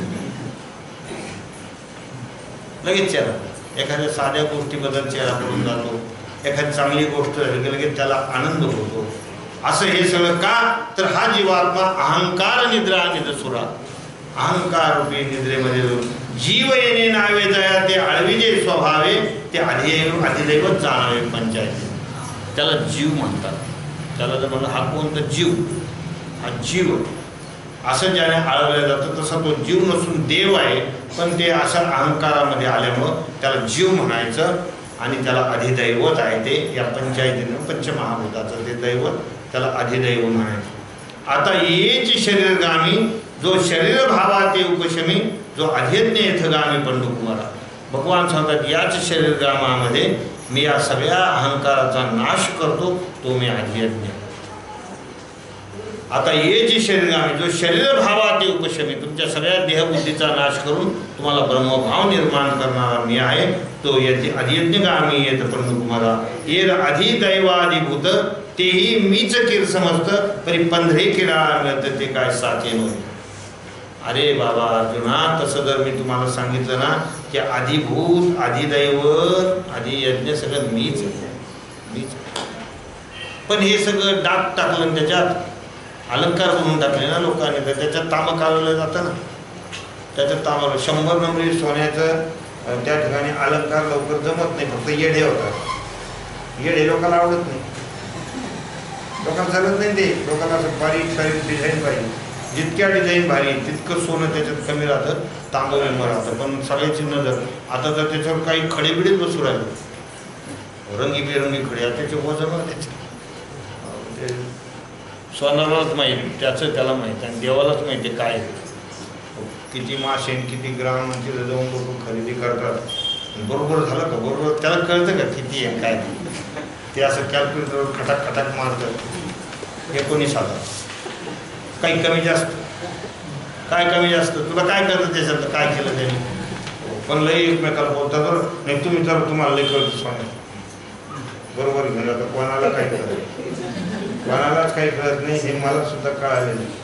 लगेच चेहरा. एखाद्या साध्या गोष्टीबद्दल चेहरा पडून जातो, एखादी चांगली गोष्ट झाली की लगेच त्याला आनंद होतो. असं हे सगळं का? तर हा जीवात्मा अहंकार निद्रा निदसुरा, अहंकार रूपी निद्रेमध्ये जीव येणे नावे जया ते आळविजे स्वभावे, ते अधिदैव अधिदैवत जाणावे पंचायत, त्याला जीव म्हणतात. त्याला जर म्हणलं हा कोणता जीव, हा जीव असं ज्याने आळवलं जातं तसा तो जीव नसून देव आहे. पण ते अशा अहंकारामध्ये आल्यामुळं त्याला जीव म्हणायचं, आणि त्याला अधिदैवत आहे ते या पंचायतीनं पंचमहाभूताचं ते दैवत, त्याला अधिदैव म्हणायचं. आता येची शरीरगामी, जो शरीर भावा ते उपशमी, जो अध्यज्ञ यथगामी पंडुकुमारा. भगवान सांगतात याच शरीरगामामध्ये मी या सगळ्या अहंकाराचा नाश करतो, तो मी अधियज्ञ. आता ये जी शरीरगामी, जो शरीर भावा ते उपशमी, तुमच्या सगळ्या देहबुद्धीचा नाश करून तुम्हाला ब्रह्मभाव निर्माण करणारा मी आहे, तो यथे अधियज्ञगामी येत पंडुकुमारा. ये अधिदैवाधिभूत तेही मीच किर समजतं, परी पंधरे किरा मिळतं ते काय साथे नव्हे. अरे बाबा अर्जुना, तसं जर मी तुम्हाला सांगितलं ना की अधिभूत अधिदैवत अधियज्ञ सगळं मीच मीच, पण हे सगळं डाग टाकलं त्याच्यात, अलंकार बनवून टाकले ना लोकांनी, तर त्याच्यात तांबं काढलं जातं ना, त्याच्यात तांबं शंभर नंबरी सोन्याचं त्या ठिकाणी अलंकार लवकर जमत नाही, फक्त येडे होतात. येडे लोकांना आवडत नाही, लोकांना चालत नाही ते. लोकांना असं बारीक सारीक डिझाईन पाहिजे, जितक्या डिझाईन भारी तितकं सोनं त्याच्यात कमी राहतं, तांबं वेगळं राहतं. पण सगळ्याची नजर आता तर त्याच्यावर काही खडेबिडे बसू राहिले, रंगीबेरंगी खडे, त्याचे वजन त्याचे सोनारालाच माहीत, त्याचं त्याला माहीत, आणि देवालाच माहिती काय किती मासे किती ग्राम तिथं जाऊन लोक खरेदी करतात. बरोबर झालं का? बरोबर त्याला कळतं का किती आहे काय? ते असं कॅल्क्युलेटरवर खटाक खटाक मारतात. एकोणीस हजार काही कमी जास्त, काय कमी जास्त तुला काय कळतं त्याच्यात काय केलं त्यांनी? पण लई एकमेकाला बोलतात तर नाही, तुम्ही तर तुम्हाला लई कळतं सोन्या बरोबर घेऊन जातं, कोणाला काय कळतं. कोणालाच काही कळत नाही हे मला सुद्धा कळाले नाही.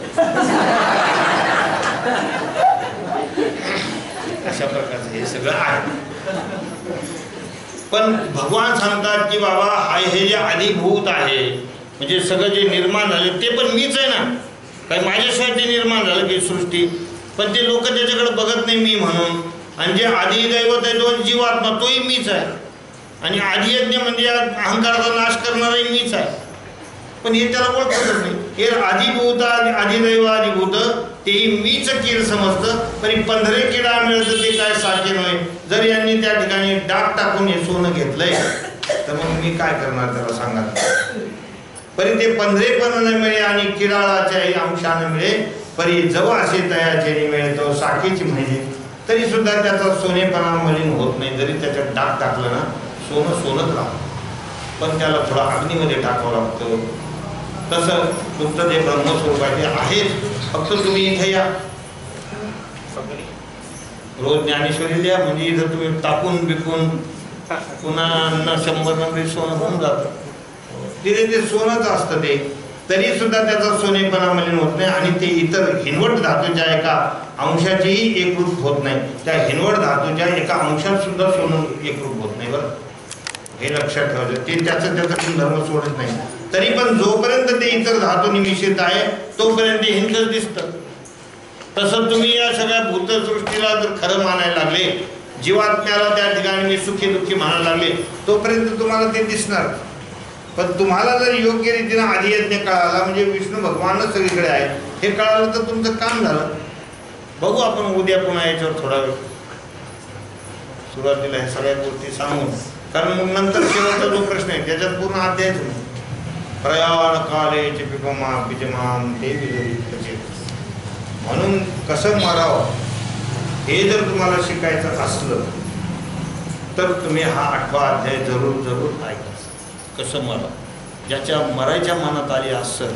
अशा प्रकारचं हे सगळं आहे. पण भगवान सांगतात की बाबा हा हे जे आदिभूत आहे म्हणजे सगळं जे निर्माण झालं ते पण मीच आहे ना. काही माझ्याशिवाय ते निर्माण झालं की सृष्टी, पण ते लोक त्याच्याकडे बघत नाही मी म्हणून. आणि जे आदिदैवत आहे तो जीवात्मा तोही मीच आहे. आणि आदियज्ञ म्हणजे अहंकाराचा नाश करणारही मीच आहे. पण हे त्याला ओळखतच नाही. हे आदिभूत आदिदैव आदिभूत तेही मीच कीड समजतं. तरी पंधरे किडा मिळतं ते काय साध्य नाही. जर यांनी त्या ठिकाणी डाग टाकून हे सोनं घेतलंय तर मग मी काय करणार त्याला सांगा. परी ते पंधरे पण न मिळे आणि किडाळाच्याही अंशाने मिळे. परी जव असे तयाचे मिळतो साखीची म्हणजे तरी सुद्धा त्याचा सोनेपणा मलिन होत नाही. जरी त्याच्यात डाग टाकलं ना सोनं सोनच राहतं. पण त्याला थोडा अग्नीमध्ये टाकावं लागतं. तसं तुमचं जे ब्रह्मस्वरूप आहे ते आहेच. फक्त तुम्ही इथे या रोज ज्ञानेश्वरी द्या म्हणजे इथं तुम्ही टाकून बिकून पुन्हा शंभर नंबर सोनं होऊन जातं. तिथे ते सोनंच असतं ते. तरी सुद्धा त्याचा सोनेपणा मलिन होत नाही. आणि ते इतर हिनवट धातूच्या एका अंशाचीही एकरूप होत नाही. त्या हिनवट धातूच्या एका अंशात सुद्धा सोनं एकरूप होत नाही. बरं हे लक्षात ठेवायचं. ते त्याचं त्याचा धर्म सोडत नाही. तरी पण जोपर्यंत ते इतर धातू निमिषित आहे तोपर्यंत हिंकच दिसतं. तसं तुम्ही या सगळ्या भूतसृष्टीला जर खरं मानायला लागले, जीवात्म्याला त्या ठिकाणी मी सुखी दुःखी म्हणायला लागले तोपर्यंत तुम्हाला ते दिसणार. पण तुम्हाला जर योग्य रीतीनं आदियज्ञ कळाला म्हणजे विष्णू भगवानच सगळीकडे आहे हे कळालं तर तुमचं काम झालं. बघू आपण उद्या पुन्हा याच्यावर थोडा वेळ सुरुवातीला हे सगळ्या गोष्टी सांगून, कारण मग नंतर शेवटचा जो प्रश्न आहे त्याच्यात पूर्ण अध्यायच नाही. प्रयाण काले पिपमा पिजमाम देवी म्हणून कसं मारावं हे जर तुम्हाला शिकायचं असलं तर तुम्ही हा आठवा अध्याय जरूर जरूर ऐका. कसं मरा ज्याच्या मरायच्या मनात आली असं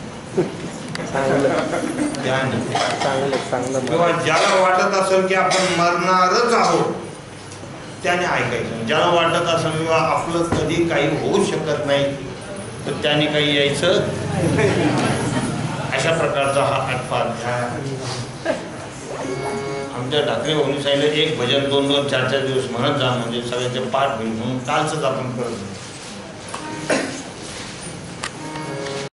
किंवा ज्याला वाटत असेल की आपण मरणारच आहोत त्याने ऐकायचं. ज्याला वाटत असेल किंवा आपलं कधी काही होऊ शकत नाही तर त्याने काही यायचं. अशा प्रकारचा हा आठवा अध्याय आमच्या ठाकरे भाऊनी सांगितलं एक भजन दोन दोन चार चार दिवस म्हणत जा म्हणजे सगळ्याचे पाठ होईल म्हणून कालच आपण करत